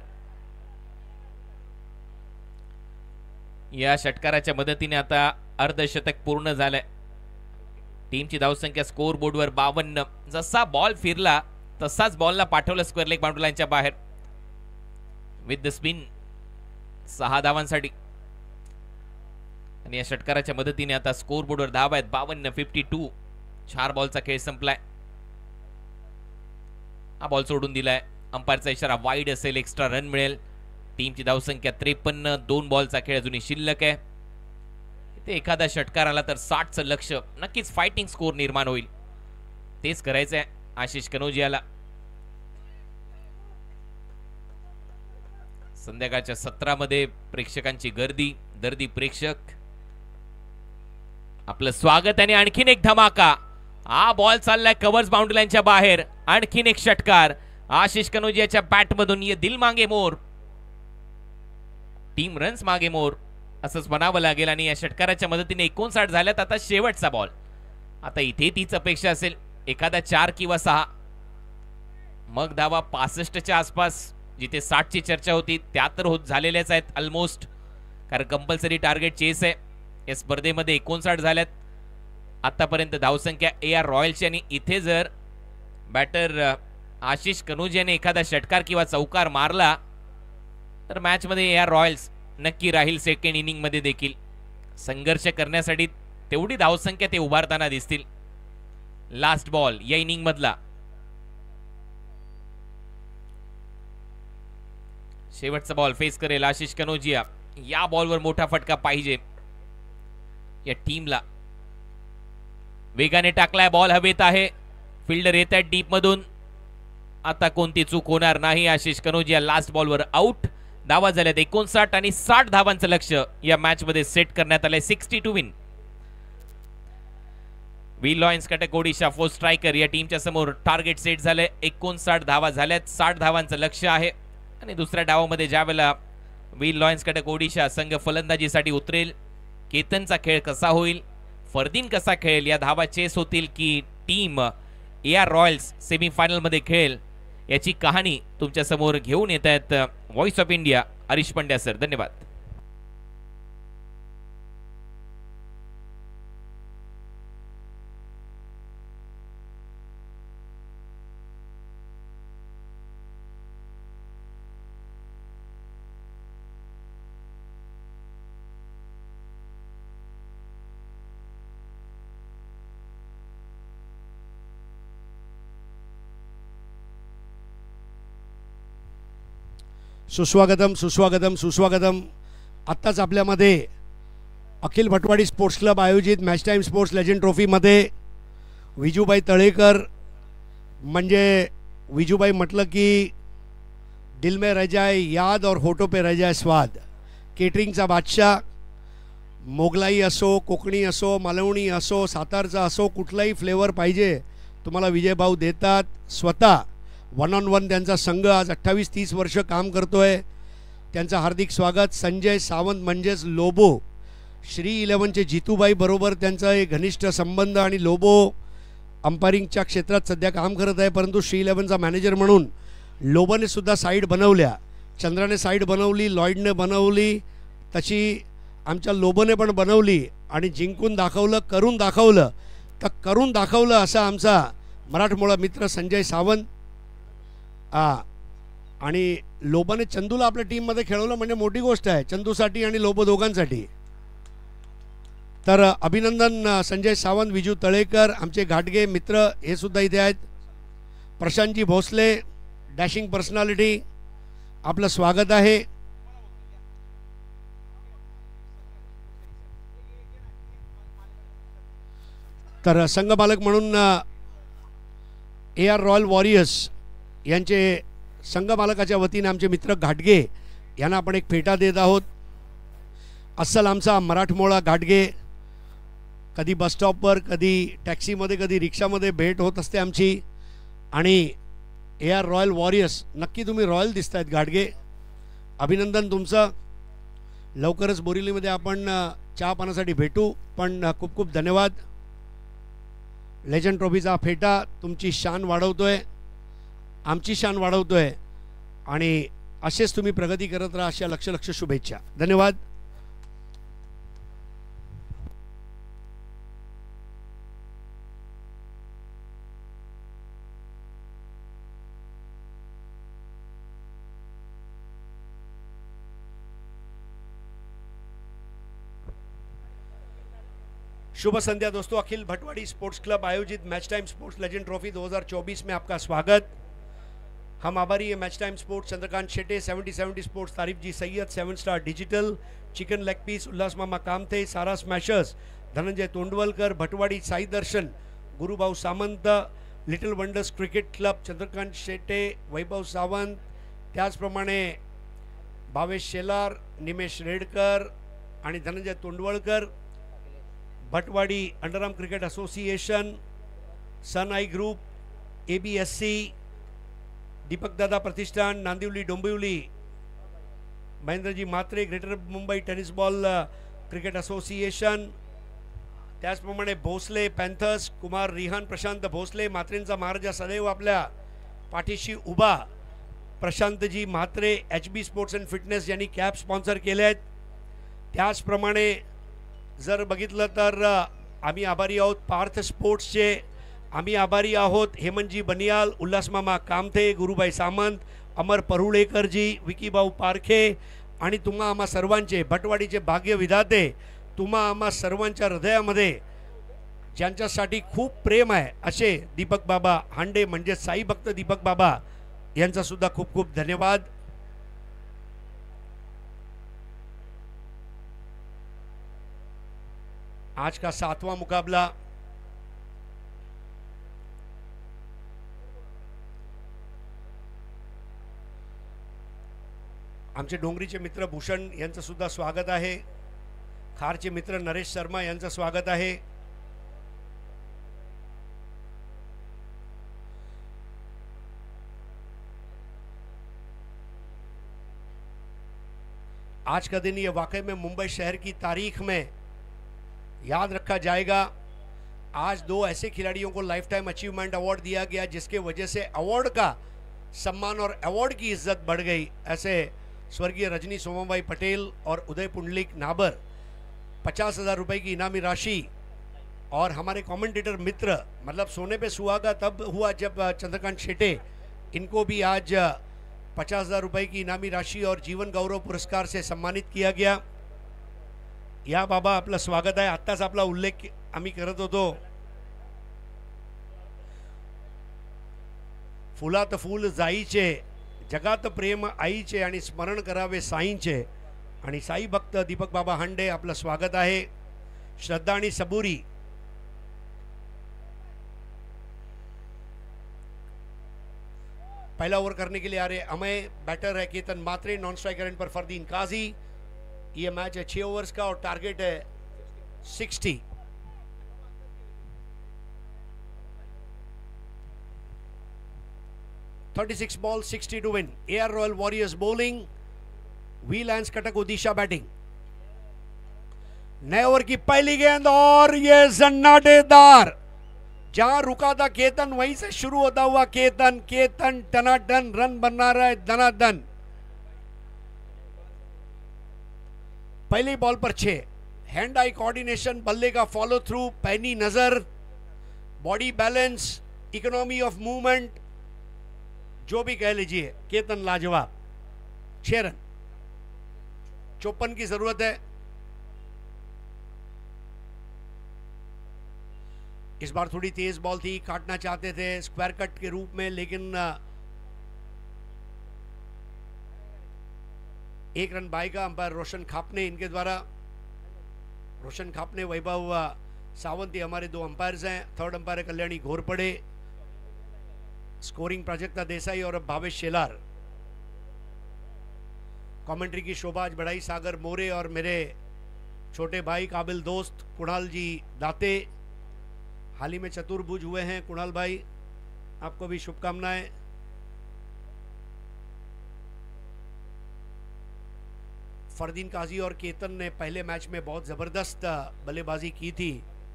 [SPEAKER 3] या षटकाराच्या मदतीने आता अर्धशतक पूर्ण झालंय. टीमची धावसंख्या स्कोर बोर्डवर बावन्न. जसा बॉल फिरला तसाच बॉलला पाठवलं स्क्वेअर लेग बाउंड्री लाईनच्या बाहेर विथ द स्पिन. सहा धावांसाठी आणि या षटकाराच्या मदतीने आता स्कोर बोर्डवर धावा आहेत बावन्न फिफ्टी टू. चार बॉलचा खेळ संपलाय. हा बॉल सोडून दिलाय. अंपायरचा इशारा वाईड असेल, एक्स्ट्रा रन मिळेल. टीमची धावसंख्या त्रेपन्न. दोन बॉलचा खेळ अजूनही शिल्लक आहे. इथे एखादा षटकार आला तर साठचं लक्ष, नक्कीच फायटिंग स्कोर निर्माण होईल. तेच करायचं आहे आशिष कनोजियाला. संध्याकाळच्या सत्रामध्ये प्रेक्षकांची गर्दी, दर्दी प्रेक्षक, आपलं स्वागत. आणि आणखीन एक धमाका. हा बॉल चाललाय कव्हर्स बाउंड्री लाईनच्या बाहेर. आणखीन एक षटकार आशिष कनोजियाच्या बॅट मधून. ये दिल मागे मोर, टीम रन्स मागे मोर असंच म्हणावं लागेल. आणि या षटकाराच्या मदतीने एकोणसाठ झाल्यात. आता शेवटचा बॉल. आता इथे तीच अपेक्षा असेल, एखादा चार किंवा सहा, मग धावा पासष्टच्या आसपास. जिथे साठची चर्चा होती त्या तर होत झालेल्याच आहेत ऑलमोस्ट, कारण कंपल्सरी टार्गेट चेस आहे. या स्पर्धेमध्ये एकोणसाठ झाल्यात आतापर्यंत धावसंख्या ए आर रॉयल्सची. आणि इथे जर बॅटर आशिष कनोजियाने एखादा षटकार किंवा चौकार मारला तर मॅच मध्ये ए आर रॉयल्स नक्की राहील सेकंड इनिंग मध्ये देखील. संघर्ष करण्यासाठी तेवढी धावसंख्या ते उभारताना दिसतील. लास्ट बॉल या इनिंग मधला. शेवटचा बॉल फेस करेल आशिष कनोजिया. या बॉलवर मोठा फटका पाहिजे या टीमला. वेगाने टाकलाय बॉल, हवेत आहे, फिल्डर येत आहेत डीप मधून. आता कोणती चूक होणार नाही. आशिष कनोजिया लास्ट बॉलवर आउट. धावा झाल्यात एकोणसाठ आणि साठ धावांचं लक्ष या मॅच मध्ये सेट करण्यात आलंय. Sixty to win. V Lions Cuttack Odisha Four Striker या टीमच्या समोर टार्गेट सेट झालंय. एकोणसाठ धावा झाल्यात, साठ धावांचं लक्ष आहे. आणि दुसऱ्या डावामध्ये ज्यावेळेला व्ही लॉयन्स कटक ओडिशा संघ फलंदाजीसाठी उतरेल, केतनचा खेळ कसा होईल, फरदीन कसा खेळेल, या धावा चेस होतील की team A R Royals semifinal मध्ये खेळेल, याची कहाणी तुमच्या समोर घेऊन येत आहेत voice of India Harish Pandya sir. धन्यवाद.
[SPEAKER 1] सुस्वागतम सुस्वागतम सुस्वागतम. आत्ताच आपल्यामध्ये अखिल भटवाडी स्पोर्ट्स क्लब आयोजित मॅच टाईम स्पोर्ट्स लेजंड ट्रॉफीमध्ये विजूबाई तळेकर, म्हणजे विजूबाई म्हटलं की दिल में रह जाए याद और होठों पे रह जाए स्वाद, केटरिंगचा बादशाह, मोगलाई असो, कोकणी असो, मालवणी असो, सातारचा असो, कुठलाही फ्लेवर पाहिजे तुम्हाला विजयभाऊ देतात. स्वतः वन ऑन वन त्यांचा संघ आज अठ्ठावीस तीस वर्ष काम करतो आहे. त्यांचं हार्दिक स्वागत. संजय सावंत म्हणजेच लोबो, श्री इलेव्हनचे जितूबाई बरोबर त्यांचा एक घनिष्ठ संबंध आणि लोबो अंपायरिंगच्या क्षेत्रात सध्या काम करत आहे, परंतु श्री इलेव्हनचा मॅनेजर म्हणून लोबोने सुद्धा साईड बनवल्या. चंद्राने साईड बनवली, लॉईडने बनवली, तशी आमच्या लोबोने पण बनवली आणि जिंकून दाखवलं, करून दाखवलं. तर करून दाखवलं असा आमचा मराठमोळा मित्र संजय सावंत. आ आणि लोबोने चंदूला आपल्या टीममध्ये खेळवलं म्हणजे मोठी गोष्ट आहे चंदूसाठी आणि लोबो दोघांसाठी. तर अभिनंदन संजय सावंत, विजू तळेकर, आमचे घाटगे मित्र हे सुद्धा इथे आहेत. प्रशांतजी भोसले, डॅशिंग पर्सनॅलिटी, आपलं स्वागत आहे. तर संघमालक म्हणून ए आर रॉयल वॉरियर्स यांचे संघमालकाच्या वतीने आमचे मित्र घाटगे यांना आपण एक फेटा देत आहोत. अस्सल आमचा मराठमोळा घाटगे, कधी बसस्टॉपवर, कधी टॅक्सीमध्ये, कधी रिक्षामध्ये भेट होत असते आमची. आणि ए आर रॉयल वॉरियर्स, नक्की तुम्ही रॉयल दिसतायत घाटगे, अभिनंदन तुमचं. लवकरच बोरिवलीमध्ये आपण चहा पाण्यासाठी भेटू, पण खूप खूप धन्यवाद. लेजंड ट्रॉफीचा फेटा तुमची शान वाढवतोय, आमची शान वाढवतोय आणि असेच तुम्ही प्रगती करत राहा, अशा लक्ष लक्ष शुभेच्छा. धन्यवाद. शुभ संध्या दोस्तों, अखिल भटवाड़ी स्पोर्ट्स क्लब आयोजित match time sports legend trophy दो हज़ार चौबीस में आपका स्वागत. हम आभारी है match time sports, Chandrakant Shete, seventy seventy sports, Tarif ji Syed, seven star digital, chicken leg piece, Ullas मामा Kamthe, Sara smashers, Dhananjay Tondwalkar, Bhatwadi Sai Darshan, Gurubhau Samant, little wonders cricket club, Chandrakant Shete, Vaibhav Sawant, त्याचप्रमाणे भावेश शेलार, निमेश रेडकर आणि Dhananjay Tondwalkar, Bhatwadi underarm cricket association, sun आई group, A B S C, Deepak दादा प्रतिष्ठान, Nandivali Dombivli, Mahendraji Mhatre, greater Mumbai tennis ball cricket association, त्याचप्रमाणे Bhosale Panthers, Kumar Rihan Prashant Bhosale, म्हात्रेंचा महाराजा सदैव आपल्या पाठीशी उभा, Prashantji Mhatre, H B sports and fitness यांनी कॅप स्पॉन्सर केले आहेत. त्याचप्रमाणे जर बघितलं तर आम्ही आभारी आहोत पार्थ स्पोर्ट्सचे, आम्ही आभारी आहोत हेमंतजी बनियाल, उल्हासमामा कामथे, गुरुबाई सामंत, अमर परुळेकरजी, विकीभाऊ पारखे आणि तुम्हा आम्हा सर्वांचे, भटवाडीचे भाग्य विधाते, तुम्हा आम्हा सर्वांच्या हृदयामध्ये ज्यांच्यासाठी खूप प्रेम आहे असे दीपक बाबा हांडे म्हणजे साई भक्त दीपक बाबा यांचा सुद्धा खूप खूप धन्यवाद. आज का सातवां मुकाबला आमचे डोंगरीचे मित्र भूषण यांचं सुद्धा स्वागत आहे. खारचे मित्र नरेश शर्मा यांचं स्वागत आहे. आज का दिन ये वाकई में मुंबई शहर की तारीख में याद रखा जाएगा. आज दो ऐसे खिलाड़ियों को लाइफ टाइम अचीवमेंट अवार्ड दिया गया जिसके वजह से अवार्ड का सम्मान और अवार्ड की इज्जत बढ़ गई. ऐसे स्वर्गीय रजनी सोमबाई पटेल और उदय पुंडलिक नाबर, पचास हज़ार रुपये की इनामी राशि. और हमारे कमेंटेटर मित्र, मतलब सोने पे सुहागा तब हुआ जब चंद्रकांत शेटे, इनको भी आज पचास हज़ार रुपये की इनामी राशि और जीवन गौरव पुरस्कार से सम्मानित किया गया. या बाबा आपलं स्वागत आहे. आत्ताच आपला उल्लेख आम्ही करत होतो. फुलात फूल जाईचे, जगात प्रेम आईचे आणि स्मरण करावे साईंचे. आणि साई भक्त दीपक बाबा हांडे आपलं स्वागत आहे. श्रद्धा आणि सबुरी पहला ओवर करने के लिए आ रहे. अमय बैटर है, Ketan Matre non striker end पर फरदीन काजी. ये मैच है छह ओवर्स का और टारगेट है साठ. thirty-six ball sixty to win. A R Royal Warriors bowling, V Lions Cuttack Odisha batting. नए ओवर की पहली गेंद और ये सन्नाटेदार. जहां रुका था केतन वहीं से शुरू होता हुआ केतन केतन टनाटन रन बना रहा है धनाधन. पहली बॉल पर छह. हैंड आई कोऑर्डिनेशन, बल्ले का फॉलो थ्रू, पैनी नजर, body balance, economy of movement, जो भी कह लीजिए, केतन लाजवाब. छह रन. चौपन की जरूरत है. इस बार थोड़ी तेज बॉल थी, काटना चाहते थे स्क्वायर कट के रूप में, लेकिन एक रन बाय का अंपायर रोशन खापने इनके द्वारा. रोशन खापने, वैभव सावंत, हमारे दो अंपायर्स हैं. Third umpire Kalyani Ghorpade. Scoring Prajakta Desai और अब भावेश शेलार. कमेंट्री की शोभा आज बढ़ाई सागर मोरे और मेरे छोटे भाई काबिल दोस्त कुणाल जी दाते. हाल ही में चतुर्भुज हुए हैं कुणाल भाई, आपको भी शुभकामनाएं. फरदीन काजी और केतन ने पहले मैच में बहुत जबरदस्त बल्लेबाजी की थी.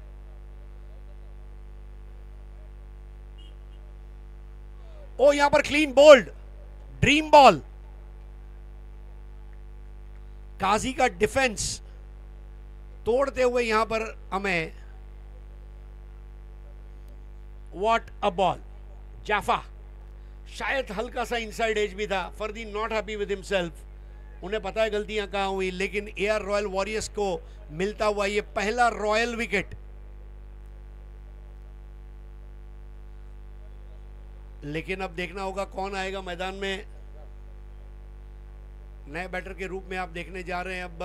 [SPEAKER 1] ओ यहां पर clean bowled, dream ball. Kazi का डिफेंस तोड़ते हुए यहां पर हमें. What a ball. जाफा शायद हल्का सा इनसाइड एज भी था. Fardeen not happy with himself. उन्हें पता है गलतियां कहां हुई, लेकिन एआर रॉयल वॉरियर्स को मिलता हुआ ये पहला रॉयल विकेट. लेकिन अब देखना होगा कौन आएगा मैदान में. नए बैटर के रूप में आप देखने जा रहे हैं अब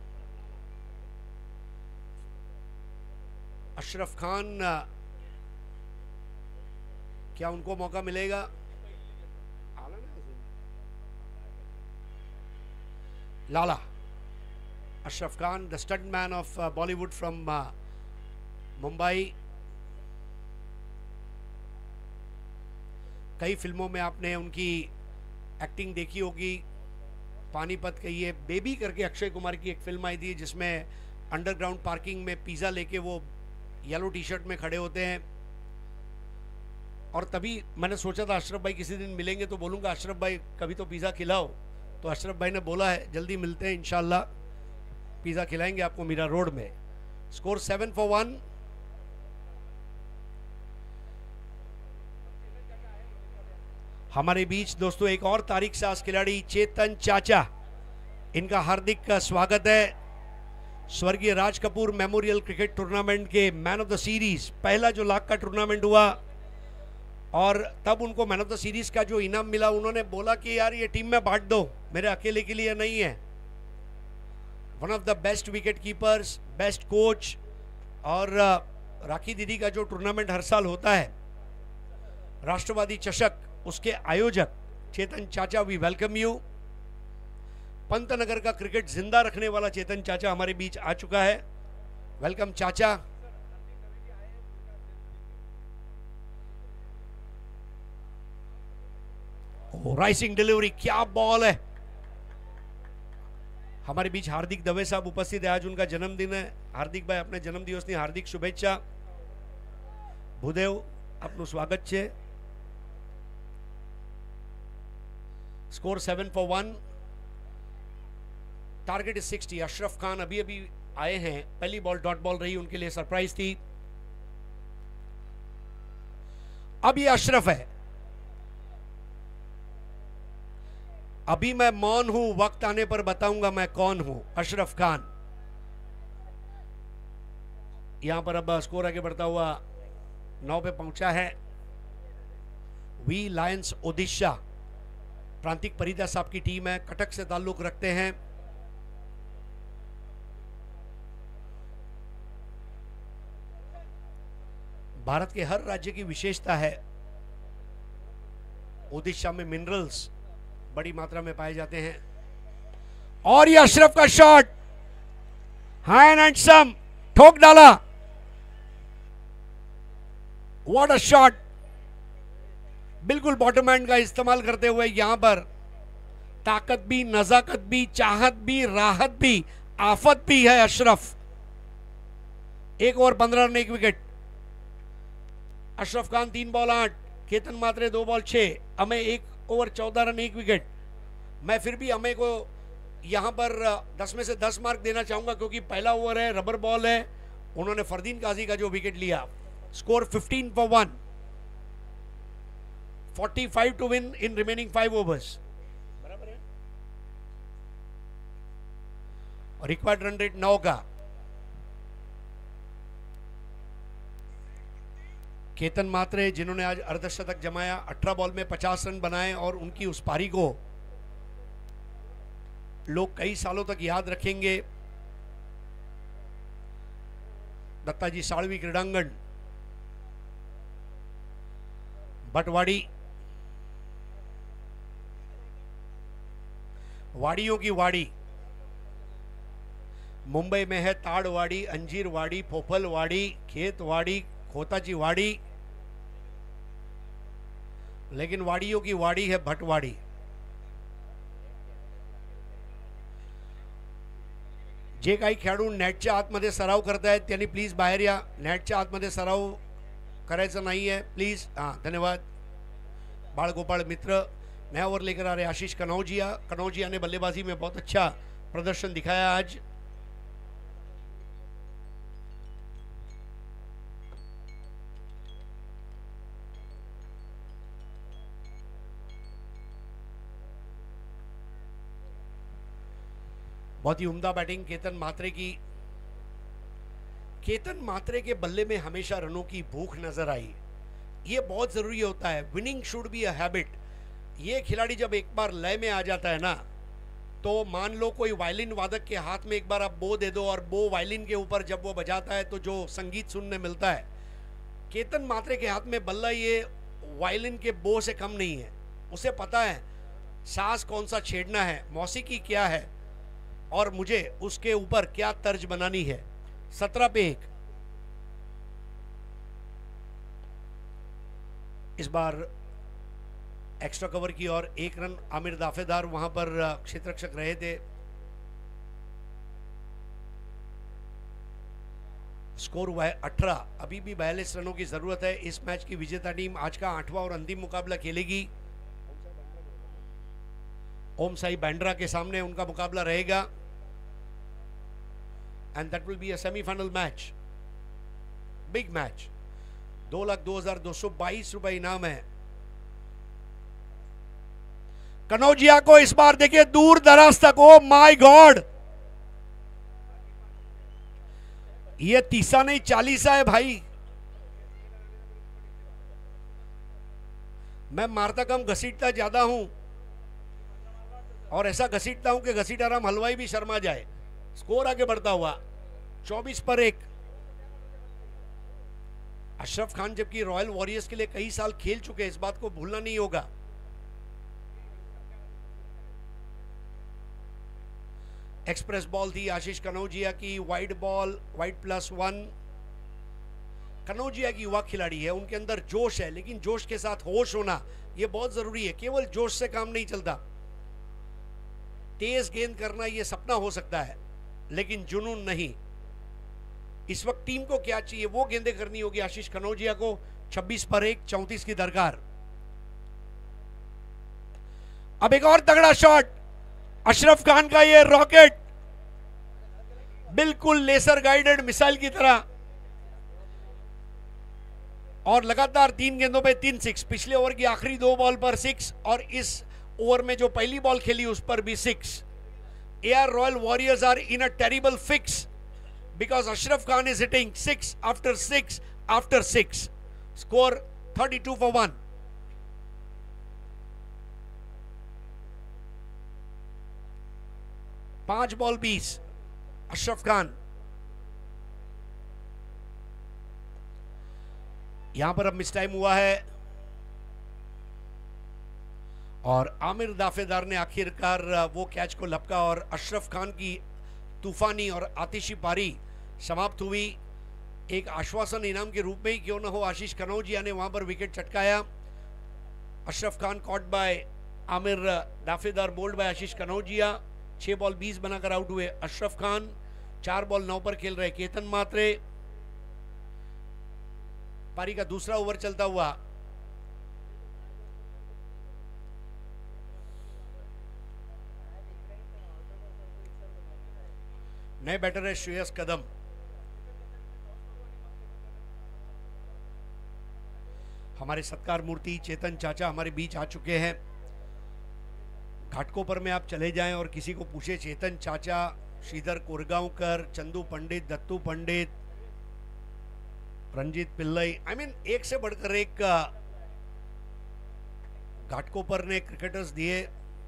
[SPEAKER 1] अशरफ खान. क्या उनको मौका मिलेगा? Lala Ashraf Khan, the stunt man of Bollywood from Mumbai. कई फिल्मों में आपने उनकी एक्टिंग देखी होगी. पानीपत कहिए, बेबी करके अक्षय कुमार की एक फिल्म आई थी जिसमें अंडरग्राउंड पार्किंग में पिज़्ज़ा लेके वो येलो टी शर्ट में खड़े होते हैं. और तभी मैंने सोचा था अशरफ भाई किसी दिन मिलेंगे तो बोलूँगा अशरफ भाई कभी तो पिज़्ज़ा खिलाओ. तो अशरफ भाई ने बोला है जल्दी मिलते हैं इंशाल्लाह, पिज़्ज़ा खिलाएंगे आपको मीरा रोड में. Score seven for one. हमारे बीच दोस्तों एक और तारीख साज खिलाड़ी चेतन चाचा, इनका हार्दिक का स्वागत है. स्वर्गीय Raj Kapoor memorial cricket tournament के मैन ऑफ द सीरीज, पहला जो लाख का टूर्नामेंट हुआ, और तब उनको मैन ऑफ द सीरीज का जो इनाम मिला, उन्होंने बोला कि यार ये टीम में बांट दो, मेरे अकेले के लिए नहीं है. One of the best wicket keepers, best coach, और राखी दीदी का जो टूर्नामेंट हर साल होता है राष्ट्रवादी चषक, उसके आयोजक चेतन चाचा, वी वेलकम यू. पंतनगर का क्रिकेट जिंदा रखने वाला चेतन चाचा हमारे बीच आ चुका है. वेलकम चाचा. राइसिंग डिलीवरी, क्या बॉल है. हमारे बीच हार्दिक दवे साहब उपस्थित है. आज उनका जन्मदिन है. हार्दिक भाई अपने जन्म दिवस ની हार्दिक शुभेच्छा. ભૂદેવ આપનું સ્વાગત છે. Score seven for one. Target is sixty. Ashraf Khan अभी अभी आए हैं. पहली बॉल डॉट बॉल रही, उनके लिए सरप्राइज थी. अब ये अशरफ है. अभी मैं मौन हूं, वक्त आने पर बताऊंगा मैं कौन हूं. अशरफ खान. यहां पर अब स्कोर आगे बढ़ता हुआ नौ पे पहुंचा है. वी लायंस ओडिशा, प्रांतिक परिदा साहब की टीम है, कटक से ताल्लुक रखते हैं. भारत के हर राज्य की विशेषता है, ओडिशा में मिनरल्स बड़ी मात्रा में पाए जाते हैं। और ये अशरफ का शॉट, हैंड एंड सम, ठोक डाला। व्हाट अ शॉट, बिल्कुल बॉटम हैंड का इस्तेमाल करते हुए यहां पर ताकत भी, नजाकत भी, चाहत भी, राहत भी, आफत भी है अशरफ। एक ओवर पंद्रह रन, एक विकेट। अशरफ खान तीन बॉल आठ, केतन मात्रे दो बॉल छह, अमय एक ओवर चौदह रन एक विकेट। मैं फिर भी अमय को यहां पर दस में से दस मार्क देना चाहूंगा क्योंकि पहला ओवर है, रबर बॉल है, उन्होंने फरदीन काजी का जो विकेट लिया। Score fifteen for one, forty five to win in remaining five overs. बराबर है। और रिक्वायर्ड रन रेट नौ का। केतन मात्रे जिन्होंने आज अर्धशतक जमाया, अठारह बॉल में पचास रन बनाए और उनकी उस पारी को लोग कई सालों तक याद रखेंगे। दत्ताजी साळवी क्रीडांगण, बटवाड़ी, वाड़ियों की वाड़ी। मुंबई में है ताड़वाड़ी, अंजीरवाड़ी, पोफलवाड़ी, खेतवाड़ी, खोताची वाड़ी, लेकिन वाड़ियों की वाड़ी है भटवाड़ी। जे काही खेळाडू नेटच्या आतमध्ये सराव करतायत त्यांनी प्लीज बाहेर या, नेटच्या आतमध्ये सराव करायचा नहीं है प्लीज। हाँ धन्यवाद। बालगोपाल मित्र नया ओवर लेकर आ रहे आशीष कनौजिया। कनौजिया ने बल्लेबाजी में बहुत अच्छा प्रदर्शन दिखाया आज। बहुत ही उम्दा बैटिंग केतन मात्रे की। केतन मात्रे के बल्ले में हमेशा रनों की भूख नजर आई। ये बहुत जरूरी होता है, winning should be a habit. ये खिलाड़ी जब एक बार लय में आ जाता है ना, तो मान लो कोई वायलिन वादक के हाथ में एक बार आप बो दे दो और बो वायलिन के ऊपर जब वो बजाता है तो जो संगीत सुनने मिलता है, केतन मात्रे के हाथ में बल्ला ये वायलिन के बो से कम नहीं है। उसे पता है सांस कौन सा छेड़ना है, मौसीकी क्या है और मुझे उसके ऊपर क्या तर्ज बनानी है। सत्रह पे एक। इस बार एक्स्ट्रा कवर की और एक रन आमिर दाफेदार वहां पर क्षेत्ररक्षक रहे थे। स्कोर हुआ है अठारह। अभी भी बयालीस रनों की जरूरत है। इस मैच की विजेता टीम आज का आठवां और अंतिम मुकाबला खेलेगी। ओम साई बैंड्रा के सामने उनका मुकाबला रहेगा and that will be a semifinal match, big match. दो लाख दो हजार दो सौ बाईस रुपए इनाम है। कनौजिया को इस बार देखिए दूर दराज तक, ओ माय गॉड, ये तीसा नहीं चालीसा है भाई। मैं मारता कम घसीटता ज्यादा हूं और ऐसा घसीटता हूं कि घसीटाराम हलवाई भी शर्मा जाए। स्कोर आगे बढ़ता हुआ चौबीस पर एक। अशरफ खान जबकि रॉयल वॉरियर्स के लिए कई साल खेल चुके हैं, इस बात को भूलना नहीं होगा। एक्सप्रेस बॉल थी आशीष कनौजिया की, wide ball, wide plus one. Kanojia की युवा खिलाड़ी है, उनके अंदर जोश है, लेकिन जोश के साथ होश होना यह बहुत जरूरी है। केवल जोश से काम नहीं चलता। तेज गेंद करना यह सपना हो सकता है लेकिन जुनून नहीं। इस वक्त टीम को क्या चाहिए, वो गेंदें करनी होगी आशीष कनौजिया को। छब्बीस पर एक, चौंतीस की दरकार। अब एक और तगड़ा शॉट, अशरफ खान का ये रॉकेट, बिल्कुल लेसर गाइडेड मिसाइल की तरह, और लगातार तीन गेंदों पे तीन सिक्स। पिछले ओवर की आखिरी दो बॉल पर सिक्स और इस ओवर में जो पहली बॉल खेली उस पर भी six. AR Royal Warriors are in a terrible fix because Ashraf Khan is hitting six after six after six. Score thirty-two for one. पांच बॉल बीस। अशरफ खान यहां पर अब मिस टाइम हुआ है और आमिर दाफेदार ने आखिरकार वो कैच को लपका और अशरफ खान की तूफानी और आतिशी पारी समाप्त हुई। एक आश्वासन इनाम के रूप में ही क्यों न हो, आशीष कनौजिया ने वहां पर विकेट चटकाया। Ashraf Khan caught by Aamir Dafedar, bowled by Ashish Kanojia. छह बॉल बीस बनाकर आउट हुए अशरफ खान। चार बॉल नौ पर खेल रहे केतन मात्रे। पारी का दूसरा ओवर चलता हुआ नए बैटर है श्रेयस कदम। हमारे सत्कार मूर्ति चेतन चाचा हमारे बीच आ चुके हैं। घाटकोपर में आप चले जाएं और किसी को पूछे चेतन चाचा, श्रीधर कोरगांवकर, चंदू पंडित, दत्तू पंडित, रंजीत पिल्लई, आई मीन एक से बढ़कर एक घाटकोपर ने क्रिकेटर्स दिए।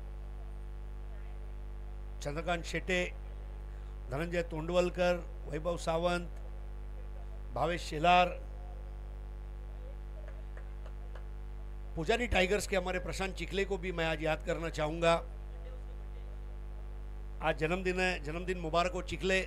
[SPEAKER 1] चंद्रकांत शेट्टे, धनंजय तोंडवलकर, वैभव सावंत, भावेश शेलार, पुजारी टाइगर्स के हमारे प्रशांत चिखले को भी मैं आज याद करना चाहूंगा। आज जन्मदिन है, जन्मदिन मुबारक हो चिखले।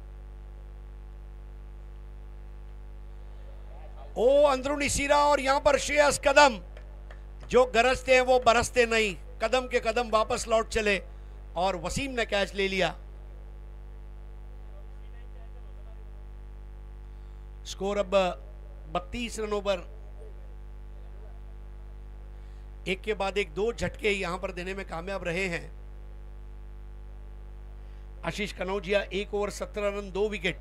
[SPEAKER 1] ओ अंदरूनी सीरा और यहां पर श्रेयस कदम, जो गरजते हैं वो बरसते नहीं। कदम के कदम वापस लौट चले और वसीम ने कैच ले लिया। स्कोर अब बत्तीस रनों पर। एक के बाद एक दो झटके यहां पर देने में कामयाब रहे हैं आशीष कनौजिया। एक ओवर सत्रह रन, दो विकेट।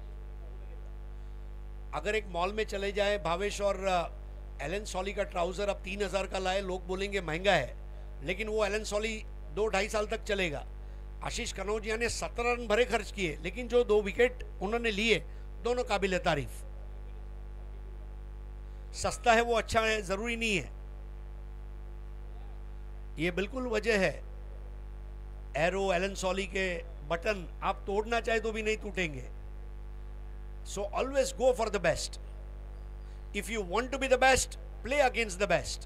[SPEAKER 1] अगर एक मॉल में चले जाए भावेश और एलन सॉली का ट्राउजर अब तीन हजार का लाए, लोग बोलेंगे महंगा है, लेकिन वो एलन सॉली दो ढाई साल तक चलेगा। आशीष कनौजिया ने सत्रह रन भरे खर्च किए, लेकिन जो दो विकेट उन्होंने लिए दोनों काबिल तारीफ। सस्ता है वो अच्छा है जरूरी नहीं है, ये बिल्कुल वजह है। एरो एलन सॉली के बटन आप तोड़ना चाहे तो भी नहीं टूटेंगे। So always go for the best. If you want to be the best, play against the best.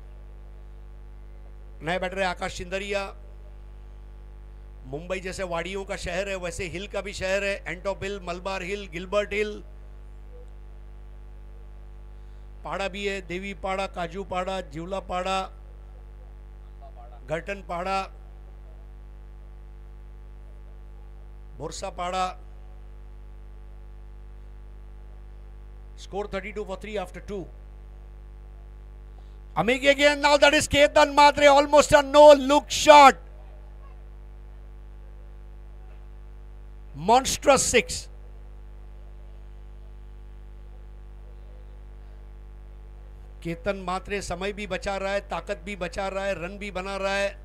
[SPEAKER 1] नए बैटर है आकाश चिंदरिया। मुंबई जैसे वाड़ियों का शहर है, वैसे हिल का भी शहर है। Antop hill, Malabar hill, Gilbert hill, पाड़ा भी है, देवी पाड़ा, काजू पाड़ा, जिवला पाड़ा, गर्टन पाड़ा, बोरसा पाड़ा। Score thirty-two for three after two. Amiki again, now that is Ketan Matre, almost a no-look shot. Monstrous six. Ketan मात्रे समय भी बचा रहा है, ताकत भी बचा रहा है, रन भी बना रहा है।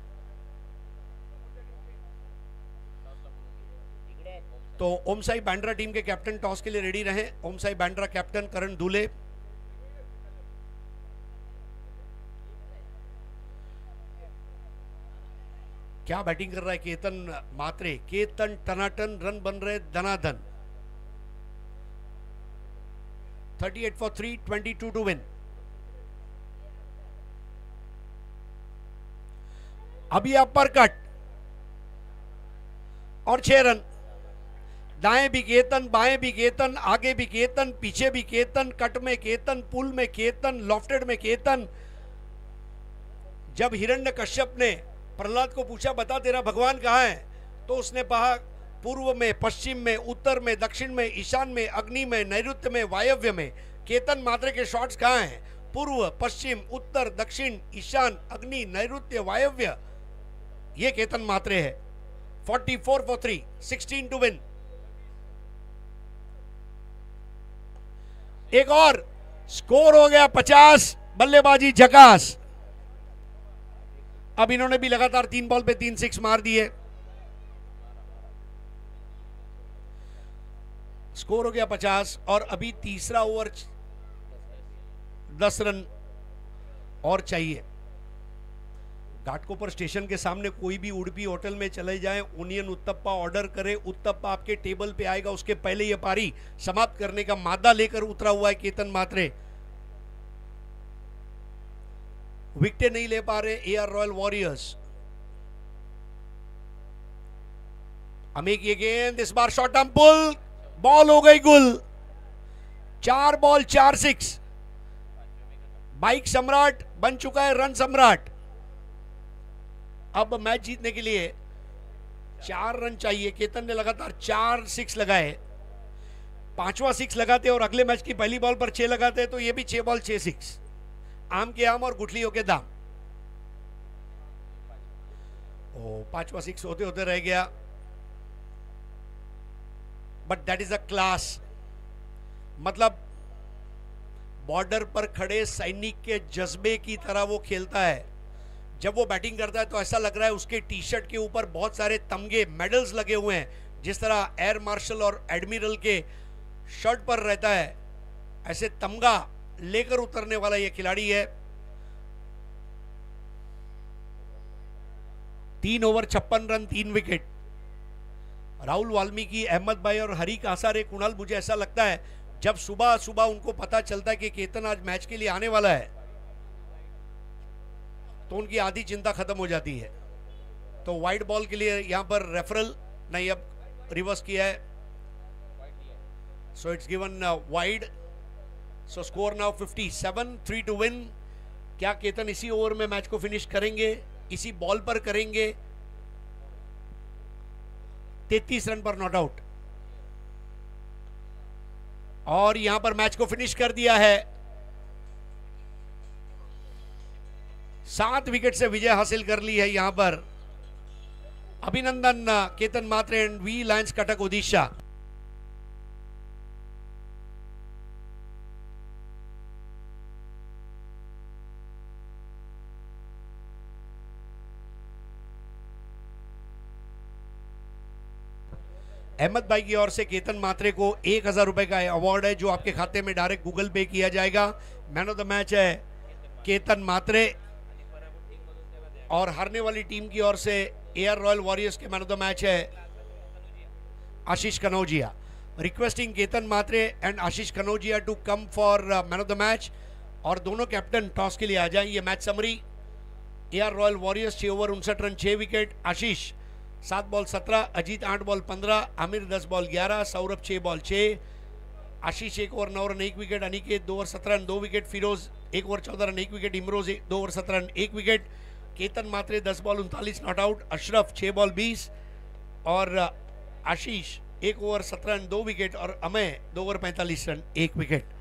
[SPEAKER 1] तो ओमसाई बांड्रा टीम के कैप्टन टॉस के लिए रेडी रहे। ओमसाई बांड्रा कैप्टन करण दूले। क्या बैटिंग कर रहा है केतन मात्रे। केतन टनाटन, रन बन रहे धनाधन। thirty-eight for three, twenty-two to win. अभी अपर कट और छह रन। दाएं भी केतन, बाएं भी केतन, आगे भी केतन, पीछे भी केतन, कट में केतन, पुल में केतन, लॉफ्टेड में केतन। जब हिरण्य कश्यप ने प्रहलाद को पूछा बता तेरा भगवान कहाँ है, तो उसने कहा पूर्व में, पश्चिम में, उत्तर में, दक्षिण में, ईशान में, अग्नि में, नैऋत्य में, वायव्य में। केतन मात्रे के शॉट्स कहाँ हैं? पूर्व, पश्चिम, उत्तर, दक्षिण, ईशान, अग्नि, नैऋत्य, वायव्य। ये केतन मात्रे है। forty-four for three, sixteen to win. एक और स्कोर हो गया पचास। बल्लेबाजी झकास। अब इन्होंने भी लगातार तीन बॉल पे तीन सिक्स मार दिए। स्कोर हो गया पचास और अभी तीसरा ओवर दस रन और चाहिए। घाटकोपर स्टेशन के सामने कोई भी उड़पी होटल में चले जाएं, ओनियन उत्तप्पा ऑर्डर करें, उत्तप्पा आपके टेबल पे आएगा। उसके पहले ये पारी समाप्त करने का मादा लेकर उतरा हुआ है केतन मात्रे। विकेटें नहीं ले पा रहे ए आर रॉयल वॉरियर्स। अमेक ये गेंद, इस बार शॉर्ट टर्म पुल, बॉल हो गई गुल। चार बॉल चार सिक्स, बाइक सम्राट बन चुका है रन सम्राट। अब मैच जीतने के लिए चार रन चाहिए। केतन ने लगातार चार सिक्स लगाए, पांचवा सिक्स लगाते और अगले मैच की पहली बॉल पर छह लगाते तो ये भी छह बॉल छह सिक्स, आम के आम और गुठलियों के दाम। ओ पांचवा सिक्स होते होते रह गया, but that is a class. मतलब बॉर्डर पर खड़े सैनिक के जज्बे की तरह वो खेलता है। जब वो बैटिंग करता है तो ऐसा लग रहा है उसके टी शर्ट के ऊपर बहुत सारे तमगे मेडल्स लगे हुए हैं, जिस तरह एयर मार्शल और एडमिरल के शर्ट पर रहता है, ऐसे तमगा लेकर उतरने वाला ये खिलाड़ी है। तीन ओवर छप्पन रन तीन विकेट। राहुल वाल्मीकि, अहमद भाई और हरी कासारे, कुणाल, मुझे ऐसा लगता है जब सुबह सुबह उनको पता चलता है कि केतन आज मैच के लिए आने वाला है तो उनकी आधी चिंता खत्म हो जाती है। तो वाइड बॉल के लिए यहां पर रेफरल नहीं, अब रिवर्स किया है, so it's given wide. So score now fifty seven, three to win. क्या केतन इसी ओवर में मैच को फिनिश करेंगे, इसी बॉल पर करेंगे? तैंतीस रन पर नॉट आउट और यहां पर मैच को फिनिश कर दिया है। सात विकेट से विजय हासिल कर ली है यहां पर। अभिनंदन Ketan Matre and V Lions Cuttack Odisha. Ahmed भाई की ओर से केतन मात्रे को एक हजार रुपए का अवार्ड है जो आपके खाते में डायरेक्ट गूगल पे किया जाएगा। मैन ऑफ द मैच है केतन मात्रे और हारने वाली टीम की ओर से ए आर रॉयल वॉरियर्स के मैन ऑफ द मैच है Ashish Kanojia. Requesting Ketan Matre and Ashish Kanojia to come for man of the match और दोनों कैप्टन टॉस के लिए आ जाएं। ये match summary, A R Royal Warriors छह ओवर उनसठ रन छह विकेट, आशीष सात बॉल सत्रह, अजीत आठ बॉल पंद्रह, आमिर दस बॉल ग्यारह, सौरभ छः बॉल छः, आशीष एक ओवर नौ रन एक विकेट, अनिकेत दो ओवर सत्रह रन दो विकेट, फिरोज एक ओवर चौदह रन एक विकेट, इमरोज दो ओवर सत्रह रन एक विकेट, केतन मात्रे दस बॉल उनतालीस नॉट आउट, अशरफ छः बॉल बीस और आशीष एक ओवर सत्रह रन दो विकेट और अमय दो ओवर पैंतालीस रन एक विकेट।